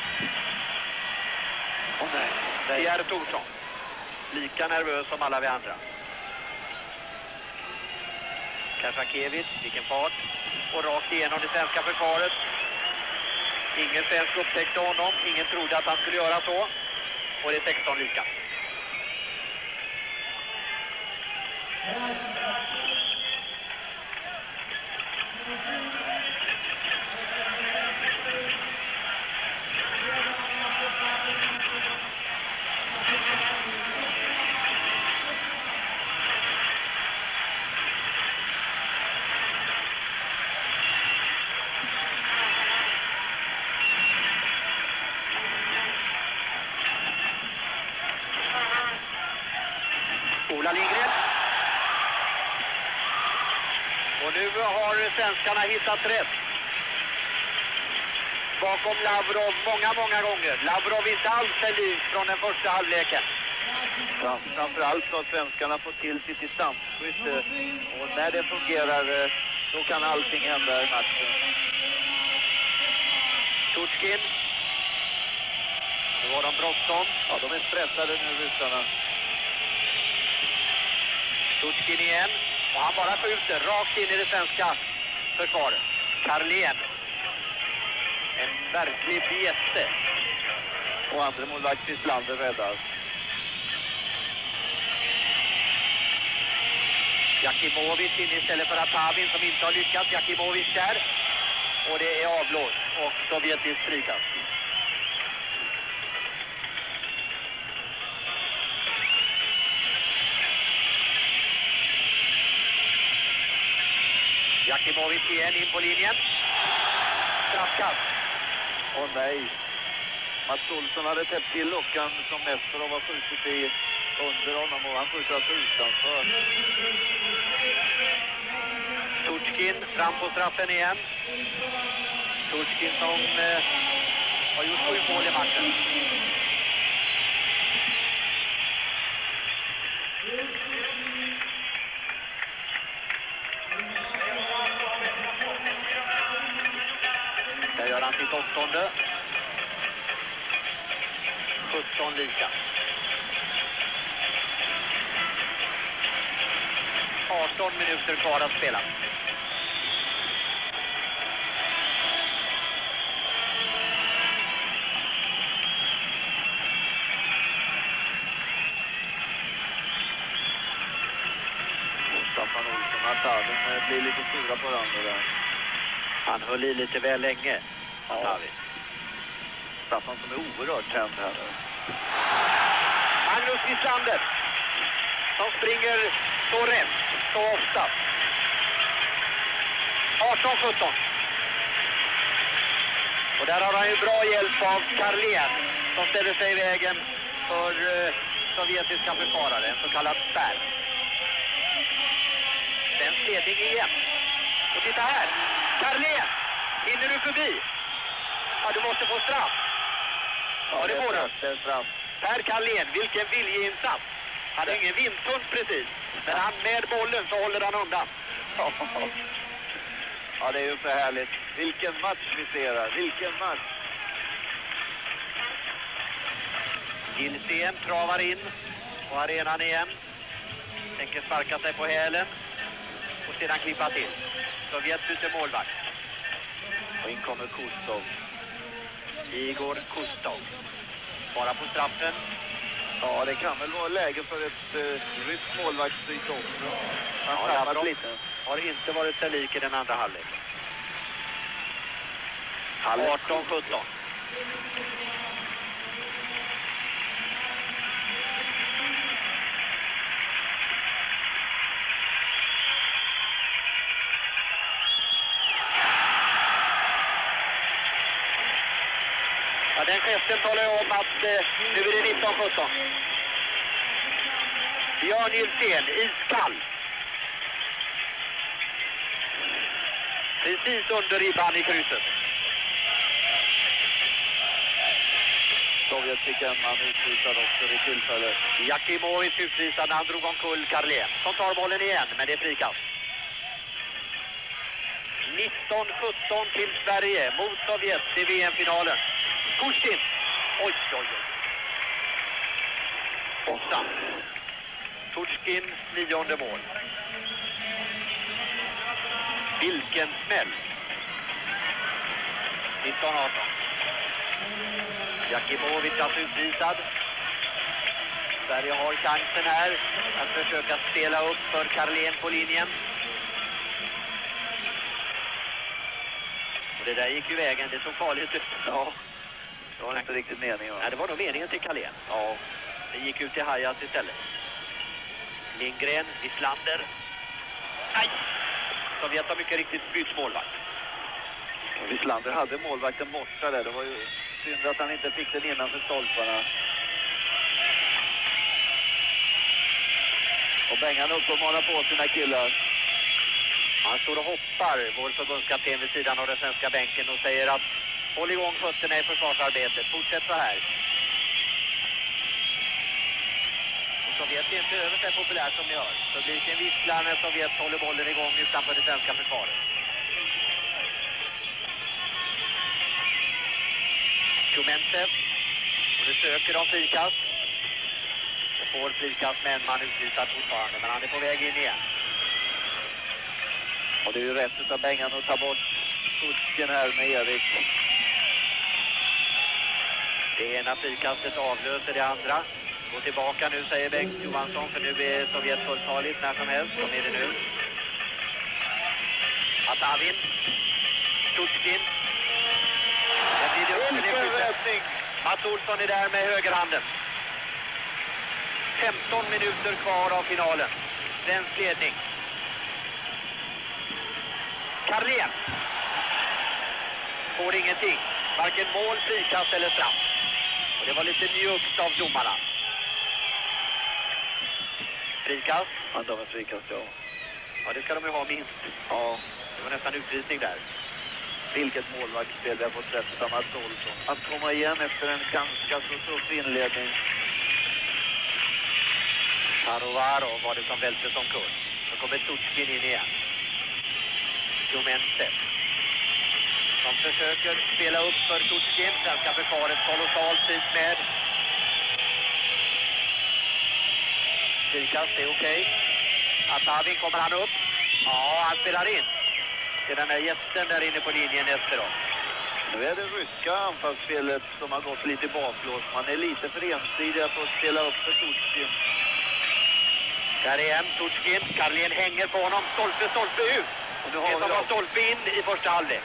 Åh nej. nej. Pierre Thorsson. Lika nervös som alla vi andra. Kasakevich, vilken fart. Och rakt igenom det svenska försvaret. Ingen svensk upptäckte honom. Ingen trodde att han skulle göra så. Och det är sexton lika. Ola Lindgren. Och nu har svenskarna hittat rätt. Bakom Lavrov många, många gånger. Lavrov inte alls är lik från den första halvleken. Ja, framförallt har svenskarna fått till sitt distansskytte. Och när det fungerar, då kan allting hända i matchen. Turchkin. Nu har de bråttom. Ja, de är stressade nu, ryssarna. Turchkin igen. Och han bara skjuter rakt in i det svenska försvaret. Carlén. En verklig bjässe. Och andra målvakt Wislander räddar. Jakimovic in istället för Atavin som inte har lyckats. Jakimovic där. Och det är avblåst. Och sovjetisk frikast. Jakimovic igen in på linjen. Straffkast. Åh nej. Mats Olsson hade täppt till luckan som Nestorov var skjutit i under honom och han skjuter alltså utanför. Turchkin fram på straffen igen. Turchkin som eh, har gjort sju mål i matchen. Där gör han sitt åttonde. sjutton lika. arton minuter kvar att spela. Staffan Olsson och Atavin blir lite sura på varandra där. Han höll i lite väl länge. Atavin. Staffan som är oerhört tänd här. Magnus Wislander som springer så rätt, så ofta. arton sjutton. Och där har han ju bra hjälp av Carlén som ställer sig i vägen för eh, sovjetiska försvarare, en så kallad spärr. Svensk ledning igen. Och titta här, Carlén, hinner du förbi? Ja, du måste få straff. Ja, det får du. Per Carlén, vilken viljeinsats. Han är ingen vindpunkt precis. Men han med bollen så håller han undan. Ja, det är ju så härligt. Vilken match vi ser här. Vilken match. Gilsen travar in på arenan igen. Tänker sparka sig på hälen. Och sedan klippa till. Sovjet byter målvakt. Och in kommer Kustov. Igor Kustov. Bara på straffen. Ja, det kan väl vara läge för ett uh, ryskt målvaktsbyte också. Han ja, tappat lite. Har inte varit sig lik i den andra halvlek. arton sjutton. Ja, den gesten talar jag om att eh, nu är det nitton sjutton. Björn Gilsen, iskall. Precis under ribban i krysset. Sovjet fick en man utvisad också vid tillfället. Jakimovic utvisad när han drog omkull Carlén. Som tar bollen igen, men det är frikast. nitton sjutton till Sverige mot Sovjet i V M-finalen. Kurstin. Oj, oj, oj. Åtta. Turchkin, nionde mål. Vilken smäll. nitton arton. Jakimovic alltså utvisad. Sverige har chansen här att försöka spela upp för Carlén på linjen. Och det där gick ju vägen, det såg farligt ut. Ja, det var inte riktigt meningen. Nej, det var nog meningen till Carlén. Ja. Det gick ut till Hayat istället. Lindgren, Wislander. Nej! Sovjet har mycket riktigt bytt målvakt. Wislander hade målvakten borta där. Det var ju synd att han inte fick den innanför stolparna. Och Bengan uppmanar på sina killar. Han står och hoppar, vår förbundskapten vid sidan av den svenska bänken och säger att håll igång fötterna i försvarsarbetet. Fortsätt så här. Sovjet är inte över sig populärt som ni hör. Publiken visslar när Sovjet håller bollen igång utanför det svenska försvaret. Kumentsev. Och nu söker de frikast. Och får frikast med en man utvisad fortfarande. Men han är på väg in igen. Och det är ju rätt utav Bengan att ta bort Putsken här med Erik. Det ena frikastet avlöser det andra. Gå tillbaka nu, säger Bengt Johansson, för nu är Sovjet fulltaligt när som helst. Kom är det nu. Atavin. Tutskin. Det blir det upprättning. Mats Olsson är där med högerhanden. femton minuter kvar av finalen. Svensk ledning. Karlén. Får ingenting. Varken mål, frikast eller straff. Och det var lite mjukt av domarna. Frikast. Han tar med frikast, ja. Ja, det ska de ju ha minst. Ja. Det var nästan utvisning där. Vilket målvaktsspel vi har fått rätt av Mats Olsson. Att komma igen efter en ganska så tuff inledning. Sarovaro var det som välte som kurs. Så kommer Tutskin in igen. Jumente. Som försöker spela upp för Tutskin. Svenska försvaret kolossalt fint med. Frikast är okej. Okay. Atavin kommer han upp. Ja, han spelar in. Det är den där gästen där inne på linjen efter oss. Nu är det ryska anfallsspelet som har gått lite baklås. Man är lite för ensidig att spela upp för Tutskin. Där är en Tutskin. Karlén hänger på honom. Stolpe, stolpe ut. Och nu har det som var stolpe in i första halvlek.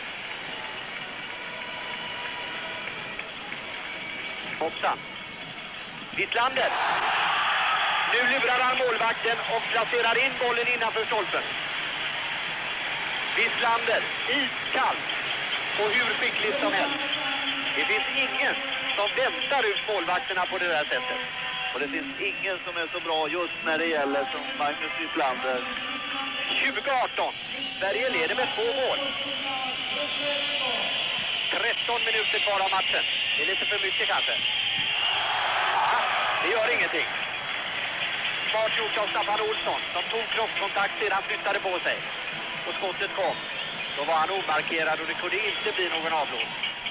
Hoppsan. Wislander. Nu lurar han målvakten och placerar in bollen innanför stolpen. Wislander, iskall och hur skickligt som helst. Det finns ingen som väntar ut målvakterna på det där sättet. Och det finns ingen som är så bra just när det gäller som Magnus Wislander. tjugo arton. Sverige leder med två mål. tretton minuter kvar av matchen. Det är lite för mycket kanske. Ja, det gör ingenting. Smart gjort av Staffan Olsson som tog kroppskontakt sedan flyttade på sig. Och skottet kom. Då var han omarkerad och det kunde inte bli någon avblås.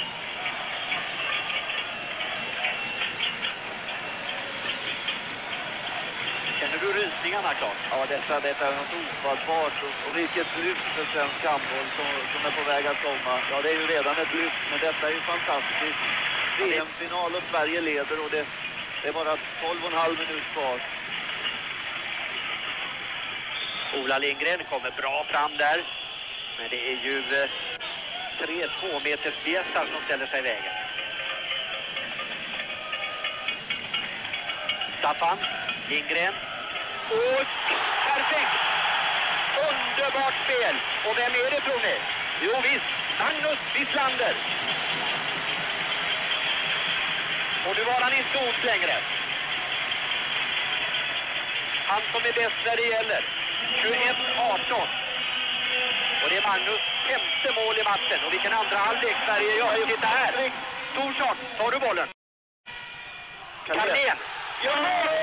Känner du rysningarna klart? Ja, detta, detta är något ofattbart. Och, och vilket lyft för svensk handboll som, som är på väg att komma. Ja, det är ju redan ett lyft, men detta är ju fantastiskt. V M-final och Sverige leder och det, det är bara tolv och en halv minut kvar. Ola Lindgren kommer bra fram där. Men det är ju eh, tre två meters bjässar som ställer sig i vägen. Staffan Lindgren. Och perfekt! Underbart spel! Och vem är det tror ni? Jo visst, Magnus Wislander. Och nu var han inte ont längre. Han som är bäst när det gäller. tjugoett arton. Och det är Magnus femte mål i matchen. Och vilken andra halvlek Sverige gör. Titta här. Torsson, tar du bollen? Karlén. Ja!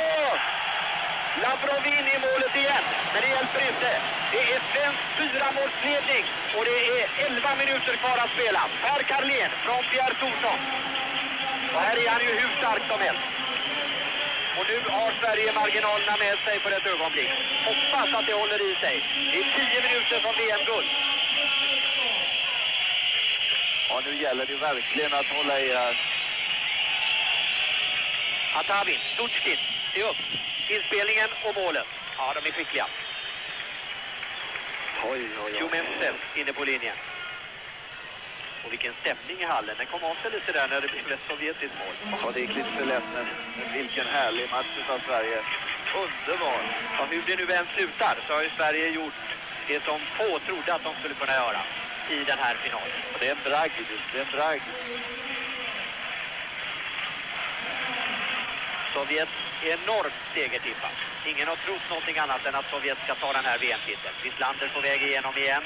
Lavrovin i målet igen. Men det hjälper inte. Det är svensk fyramålsledning. Och det är elva minuter kvar att spela. Per Karlén från Pierre Torsson. Och här är han ju hur stark som helst. Och nu har Sverige marginalerna med sig för ett ögonblick. Hoppas att det håller i sig. Det är tio minuter från V M-guld. Ja, nu gäller det verkligen att hålla i här. Atavin, Tutskin, se upp. Inspelningen och målen. Ja, de är skickliga. Oj, oj, oj. Jumente inne på linjen. Och vilken stämning i hallen. Den kom av sig lite där när det blev ett sovjetiskt mål. Ja, det gick lite för lätt, men vilken härlig match av Sverige. Underbar. Ja, hur det nu än slutar så har ju Sverige gjort det som få trodde att de skulle kunna göra i den här finalen. Och det är en bragd, det är en bragd. Sovjet är enormt segertippat. Ingen har trott någonting annat än att Sovjet ska ta den här V M-titeln. Wislander på väg igenom igen.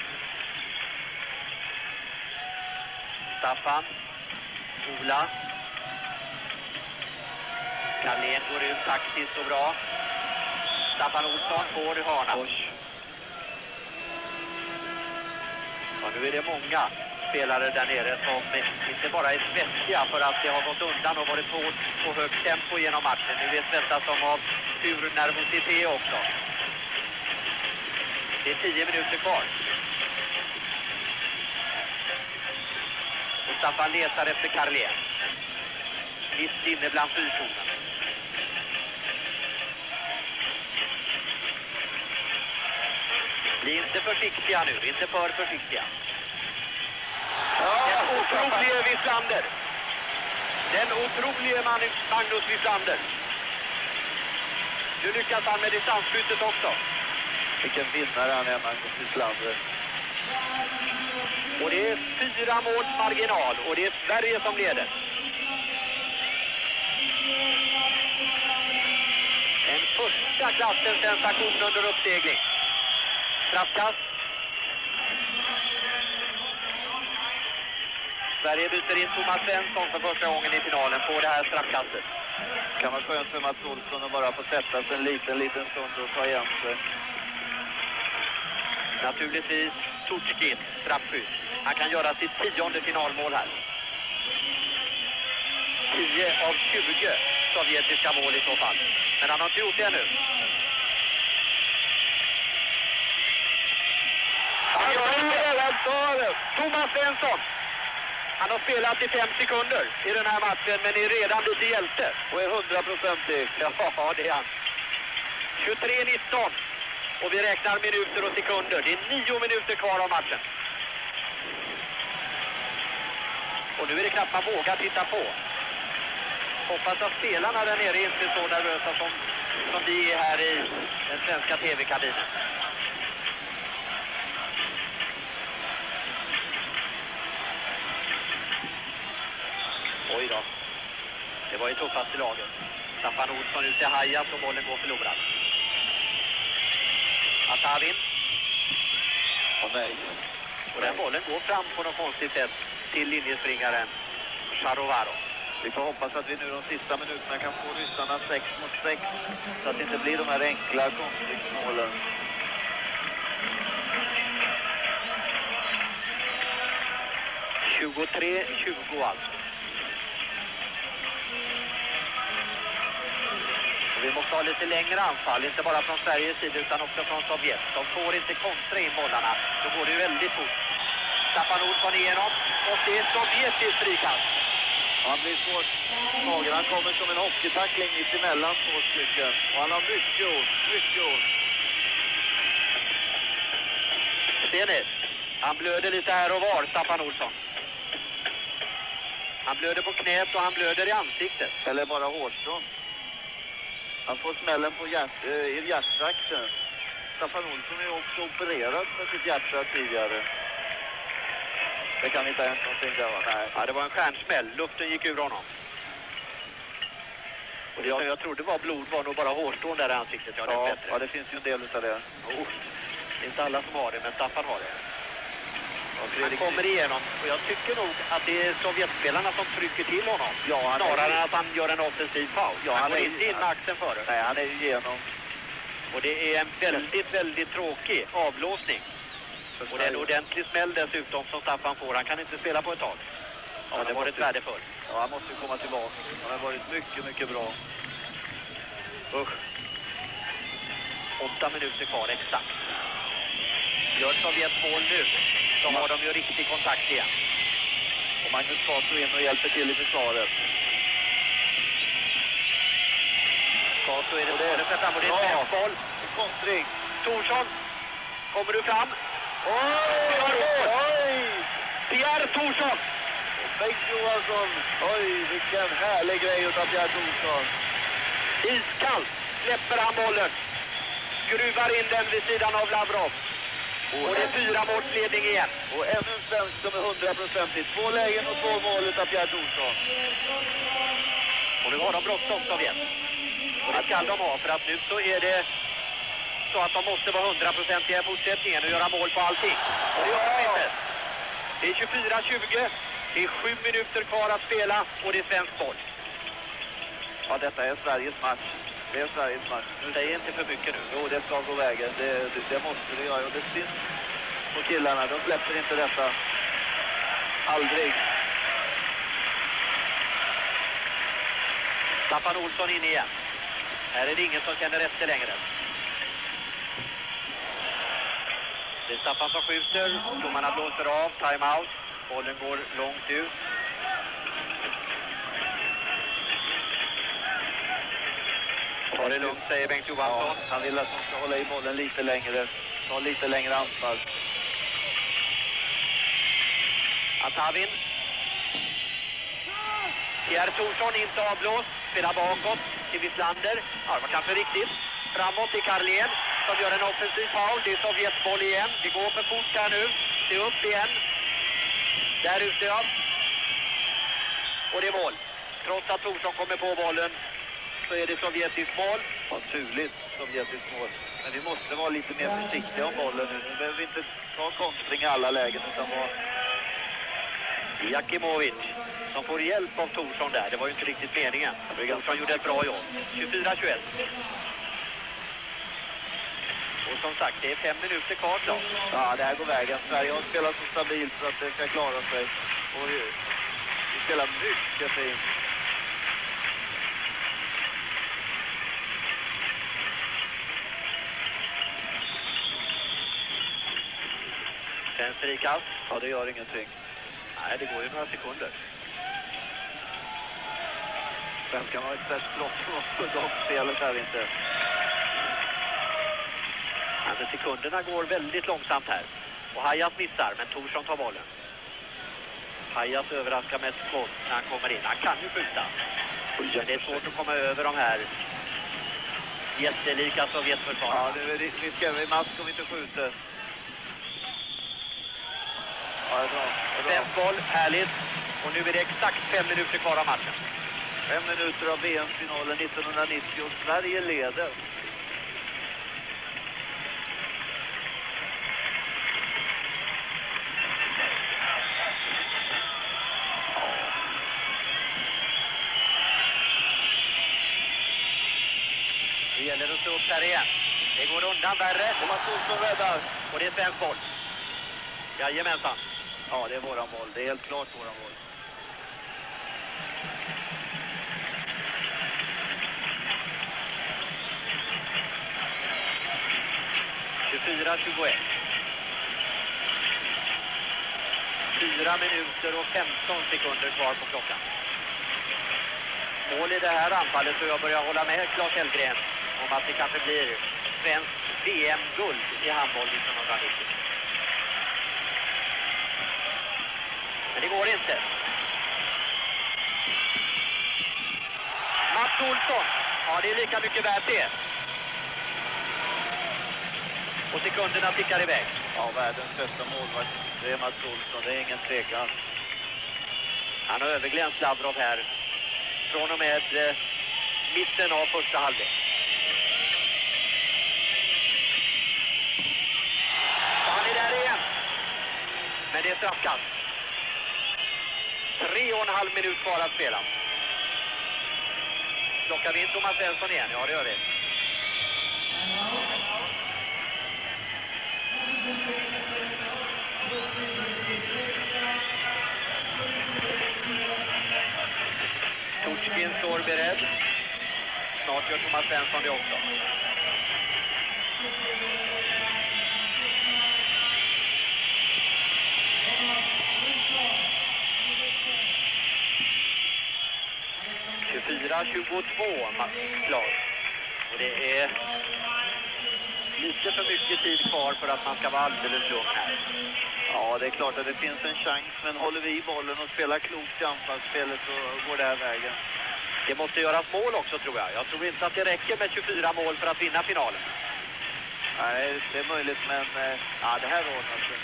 Staffan. Ola. Karlén går ut taktiskt och bra. Staffan Olsson får hörna. Ja, nu är det många spelare där nere som inte bara är svettiga för att det har gått undan och varit svårt på högt tempo genom matchen. Nu är svettas som av pur nervositet också. Det är tio minuter kvar. Och Staffan letar efter Carlén. Mitt inne bland fyrzonen. Bli inte försiktiga nu, inte för försiktiga. Ja, den otroliga Wislander. Den otroliga Magnus Wislander. Nu lyckas han med distansbytet också. Vilken vinnare han är, Magnus Wislander. Och det är fyra måls marginal och det är Sverige som leder. En första klassens sensation under uppsegling. Straffkast. Sverige byter in Thomas Svensson för första gången i finalen på det här straffkastet. Kan vara skönt för Mats Olsson att bara få sätta sig en liten, liten stund och ta igen sig. Naturligtvis Tutskis straffskydd. Han kan göra sitt tionde finalmål här. tio av tjugo sovjetiska mål i så fall. Men han har inte gjort det ännu. Han gör det. Thomas Svensson. Han har spelat i fem sekunder i den här matchen men är redan lite hjälte. Och är hundraprocentig. Ja, det är han. tjugotre nitton. Och vi räknar minuter och sekunder. Det är nio minuter kvar av matchen. Och nu är det knappt man vågar titta på. Hoppas att spelarna där nere inte är så nervösa som, som vi är här i den svenska tv-kabinen. Oj då. Det var ju tuffast i laget. Staffan Olsson ut i hajat och bollen går förlorad. Atavin. Och nej. Och den bollen går fram på något konstigt sätt till linjespringaren Sharovaro. Vi får hoppas att vi nu de sista minuterna kan få ryssarna sex mot sex så att det inte blir de här enkla konststycksmålen. tjugotre tjugo alltså. Och vi måste ha lite längre anfall, inte bara från Sveriges sida utan också från Sovjet. De får inte kontra in bollarna, då går det ju väldigt fort. Staffan Olsson igenom och det är sovjetiskt frikast. Han blir svårt tagen. Han kommer som en hockeytackling mitt emellan två stycken. Och han har mycket ont, mycket ont. Ser ni? Han blöder lite här och var, Staffan Olsson. Han blöder på knät och han blöder i ansiktet. Eller bara hårstrån. Han får smällen på hjärt, äh, i hjärttrakten. Staffan Olsson är också opererad med sitt hjärta tidigare. Det kan inte ens någonting där, va? Nej. Ja, det var en stjärnsmäll. Luften gick ur honom. Och det jag, jag trodde var blod var nog bara hårstrån där i ansiktet. Ja, ja, det, ja, det finns ju en del av det. Oh, det är inte alla som har det, men Staffan har det. Ja, han kommer igenom och jag tycker nog att det är Sovjetspelarna som trycker till honom. Ja, han snarare är... än att han gör en offensiv paus. Ja, han, han går är... inte in med axeln före. Nej, han är ju igenom. Och det är en väldigt, väldigt tråkig avblåsning. Och det är en ordentlig smäll dessutom som Staffan får. Han kan inte spela på ett tag. Ja, det har varit värdefullt. Ja, han måste komma tillbaka. Han har varit mycket, mycket bra. Usch. Åtta minuter kvar exakt. Gör Sovjet mål nu så har de ju riktig kontakt igen. Och Magnus Kato in och hjälper till i försvaret. Kato är det bollen för fram och det är en ja. boll. Kontring. Torsson, kommer du fram? Oj! Oj! Pierre Torsson! Bengt Johansson. Oj, vilken härlig grej utav Pierre Torsson. Iskallt släpper han bollen. Skruvar in den vid sidan av Lavrov. Och det är fyra målsledning igen. Och ännu en svensk som är hundraprocentigt. Två lägen och två mål utav Pierre Torsson. Och nu har de bråttom Sovjet. Och det ska de ha för att nu så är det så att de måste vara hundraprocentiga i fortsättningen och göra mål på allting. Och det gör de inte. Det är tjugofyra tjugo. Det är sju minuter kvar att spela och det är svensk boll. Ja, detta är Sveriges match. Det är Sveriges match. Nu säger inte för mycket nu. Jo, det ska gå vägen. Det, det, det måste det göra. Och det syns på killarna. De släpper inte detta. Aldrig. Staffan Olsson in igen. Här är det ingen som känner efter längre. Det är Staffan som skjuter. Domarna blåser av. Timeout. Bollen går långt ut. Ta det lugnt, säger Bengt Johansson. Ja, han vill att de ska hålla i bollen lite längre. Ta lite längre anfall. Atavin. Pierre Thorsson inte avblåst. Spelar bakåt till Wislander. Ja, det var kanske riktigt. Framåt till Carlén som gör en offensiv foul. Det är Sovjetboll igen. Det går för fort här nu. Det är upp igen. Där ute, ja. Och det är mål. Trots att Thorsson kommer på bollen så är det sovjetiskt mål. Ja, turligt sovjetiskt mål. Men vi måste vara lite mer försiktiga om bollen nu. Nu behöver vi inte ta kontring i alla lägen utan vara... Jakimovic som får hjälp av Thorsson där. Det var ju inte riktigt meningen. Thorsson gjorde ett bra jobb. tjugofyra tjugoett. Och som sagt, det är fem minuter kvar då. Ja, det här går vägen. Sverige har spelat så stabilt så att det ska klara sig. Och vi, vi spelar mycket fint. Vänster i kast. Ja, det gör ingenting. Nej, det går ju några sekunder. Svenskarna har ett bäst brott på dagspelet här inte. Men sekunderna går väldigt långsamt här. Och Hayat missar, men Thorsson tar bollen. Hayat överraskar med ett skott när han kommer in. Han kan ju skjuta. Men det är svårt att komma över de här jättelika Sovjetförsvararna. Ja, nu är det riskerar vi mask om vi inte skjuter. Ja, det är bra. Det är bra. Svensk boll, härligt. Och nu är det exakt fem minuter kvar av matchen. Fem minuter av V M-finalen nittonhundranittio och Sverige leder. Det gäller att stå upp här igen. Det går undan värre. Och Mats Olsson räddar. Och det är svensk boll. Jajamensan. Ja, det är våran boll. Det är helt klart våran boll. tjugofyra tjugoett. fyra minuter och femton sekunder kvar på klockan. Mål i det här anfallet, så jag börjar hålla med Claes Hellgren om att det kanske blir svensk V M-guld i handboll nittonhundranittio. Men det går inte. Mats Olsson. Ja, det är lika mycket värt det. Och sekunderna tickar iväg. Ja, världens bästa målvakt. Det är Mats Olsson. Det är ingen tvekan. Han har överglänst Lavrov här. Från och med eh, mitten av första halvlek. Han är där igen. Men det är straffkast. Tre och en halv minut kvar att spela. Plockar vi in Thomas Svensson igen? Ja, det gör vi. Torchkin står beredd. Snart gör Thomas Svensson det också. tjugofyra tjugotvå, Klar. Och det är lite för mycket tid kvar för att man ska vara alldeles lugn här. Ja, det är klart att det finns en chans, men håller vi i bollen och spelar klokt i anfallsspelet så går det här vägen. Det måste göras mål också, tror jag. Jag tror inte att det räcker med tjugofyra mål för att vinna finalen. Nej, det är möjligt, men eh, ja, det här ordnar sig.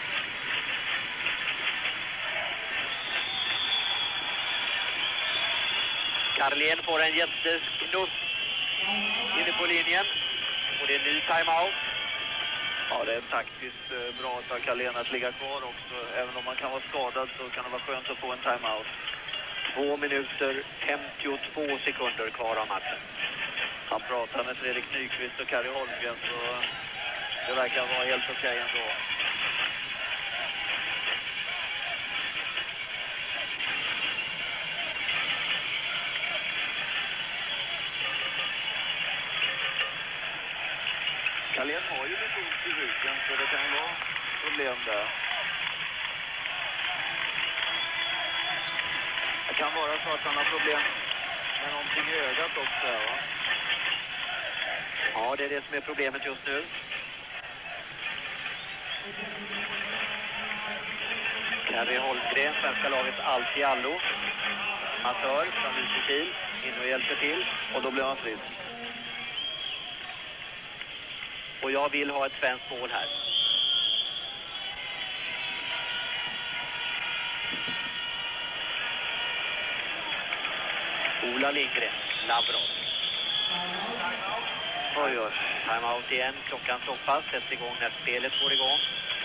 Carlén får en jättesnuff inne på linjen. Och det är ny timeout. Ja, det är taktiskt eh, bra av Carlén att ligga kvar också. Även om man kan vara skadad så kan det vara skönt att få en timeout. Två minuter femtiotvå sekunder kvar av matchen. Han pratar med Fredrik Nyqvist och Kari Holmgren, så det verkar vara helt okej ändå. Carlén har ju lite ont i ryggen, så det kan vara problem där. Det kan vara så att han har problem med någonting i ögat också här, va? Ja, det är det som är problemet just nu. Carrie Holmgren, svenska laget allt i allo. Amatör från Lysekil, in och hjälper till. Och då blir han frisk. Och jag vill ha ett svenskt mål här. Ola Lindgren, Lavrov. Oj, oj. Timeout igen, klockan stoppas, sätts igång när spelet går igång.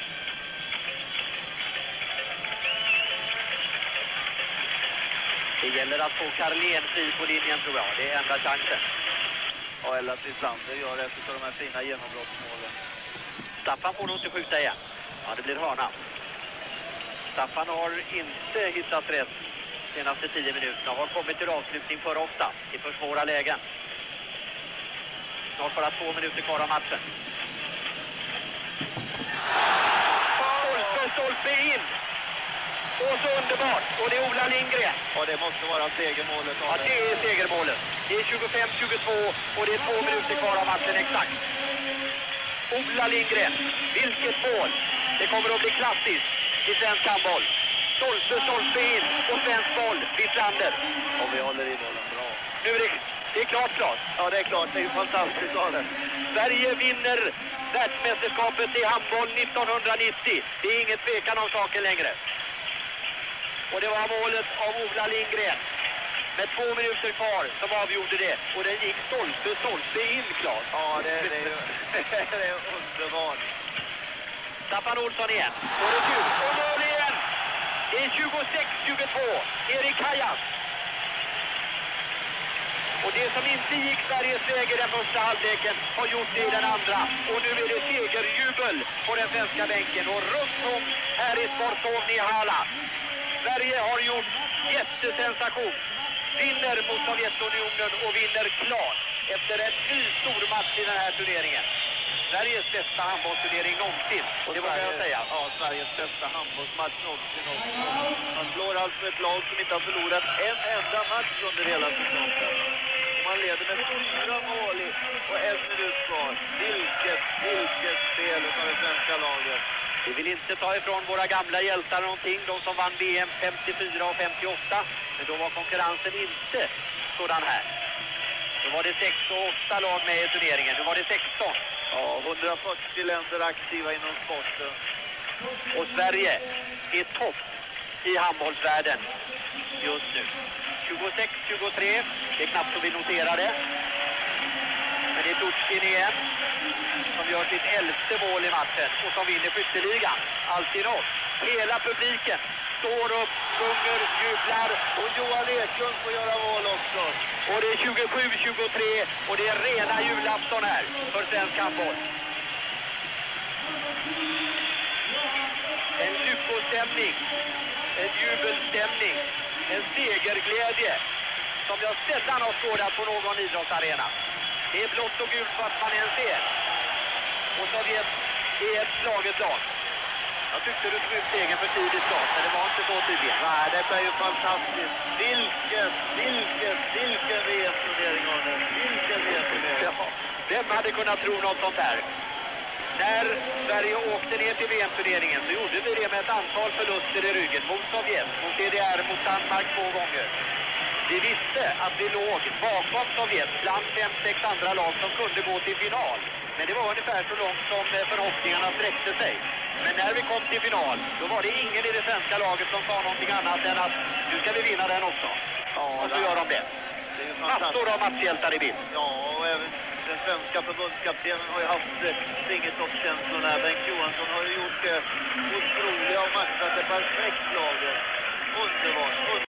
Det gäller att få Carlén fri på linjen, tror jag. Det är enda chansen. Ja, eller att Wislander gör ett av de här fina genombrottsmålen. Staffan får nog inte skjuta igen. Ja, det blir hörna. Staffan har inte hittat rätt de senaste tio minuterna. Har kommit till avslutning för ofta i för svåra lägen. Snart bara två minuter kvar av matchen. Stolpe, stolpe in! Och så underbart! Och det är Ola Lindgren. Ja, det måste vara segermålet. Ja, det är segermålet. Det är tjugofem tjugotvå och det är två minuter kvar av matchen exakt. Ola Lindgren, vilket mål! Det kommer att bli klassiskt i svensk handboll. Stolpe, stolpe in och svensk boll, Wislander. Och vi håller i bollen bra. Nu är det, det är klart, klart. Ja, det är klart. Det är ju fantastiskt av det. Sverige vinner världsmästerskapet i handboll nittonhundranittio. Det är inget tvekan om saken längre. Och det var målet av Ola Lindgren. Med två minuter kvar som avgjorde det. Och den gick stolpe, stolpe in, klart. Ja, det, det, det, det är underbart. Staffan Olsson igen. Och det är tjugo. Och mål igen! Det är tjugosex tjugotvå. Erik Hajas. Och det som inte gick Sveriges väg i den första halvleken har gjort det i den andra. Och nu är det segerjubel på den svenska bänken. Och runt om här i Sportovni Hala. Sverige har gjort jättesensation. Vinner mot Sovjetunionen och vinner klart efter en ny stor match i den här turneringen. Sveriges bästa handbollsturnering någonsin, och det vågar jag säga. Ja, Sveriges bästa handbollsmatch någonsin också. Man slår alltså ett lag som inte har förlorat en enda match under hela säsongen. Och man leder med fyra mål i och en minut kvar. Vilket, vilket spel av det svenska laget. Vi vill inte ta ifrån våra gamla hjältar någonting, de som vann V M femtiofyra och femtioåtta. Men då var konkurrensen inte sådan här. Då var det sex och åtta lag med i turneringen, nu var det sexton. Ja, hundrafyrtio länder aktiva inom sporten. Och Sverige är topp i handbollsvärlden just nu. tjugosex tjugotre, det är knappt så vi noterar det. Men det är Tutskin igen som gör sitt elfte mål i matchen och som vinner skytteligan. Alltid något. Hela publiken står upp, sjunger, jublar. Och Johan Eklund får göra mål också. Och det är tjugosju tjugotre och det är rena julafton här för svensk handboll. En lyckostämning, en jubelstämning, en segerglädje som jag sällan har skådat på någon idrottsarena. Det är blått och gult vad man än ser. Och Sovjet är ett slaget lag. Jag tyckte du tog ut segern för tidigt klart, men det var inte så tydligt. Nej, detta är ju fantastiskt. Vilken, vilken, vilken V M-turnering har det. Vilken V M-turnering. Ja, vem hade kunnat tro något sånt här? När Sverige åkte ner till V M-turneringen så gjorde vi det med ett antal förluster i ryggen mot Sovjet, mot D D R, mot Danmark två gånger. Vi visste att vi låg bakom Sovjet bland fem, sex andra lag som kunde gå till final. Men det var ungefär så långt som förhoppningarna sträckte sig. Men när vi kom till final, då var det ingen i det svenska laget som sa någonting annat än att nu ska vi vinna den också. Ja, och så gör de det. Det är ju massor av matchhjältar i bild. Ja, och även den svenska förbundskaptenen har ju haft fingertoppskänslorna. Bengt Johansson har ju gjort det otroliga och matchat det perfekt laget. Underbart,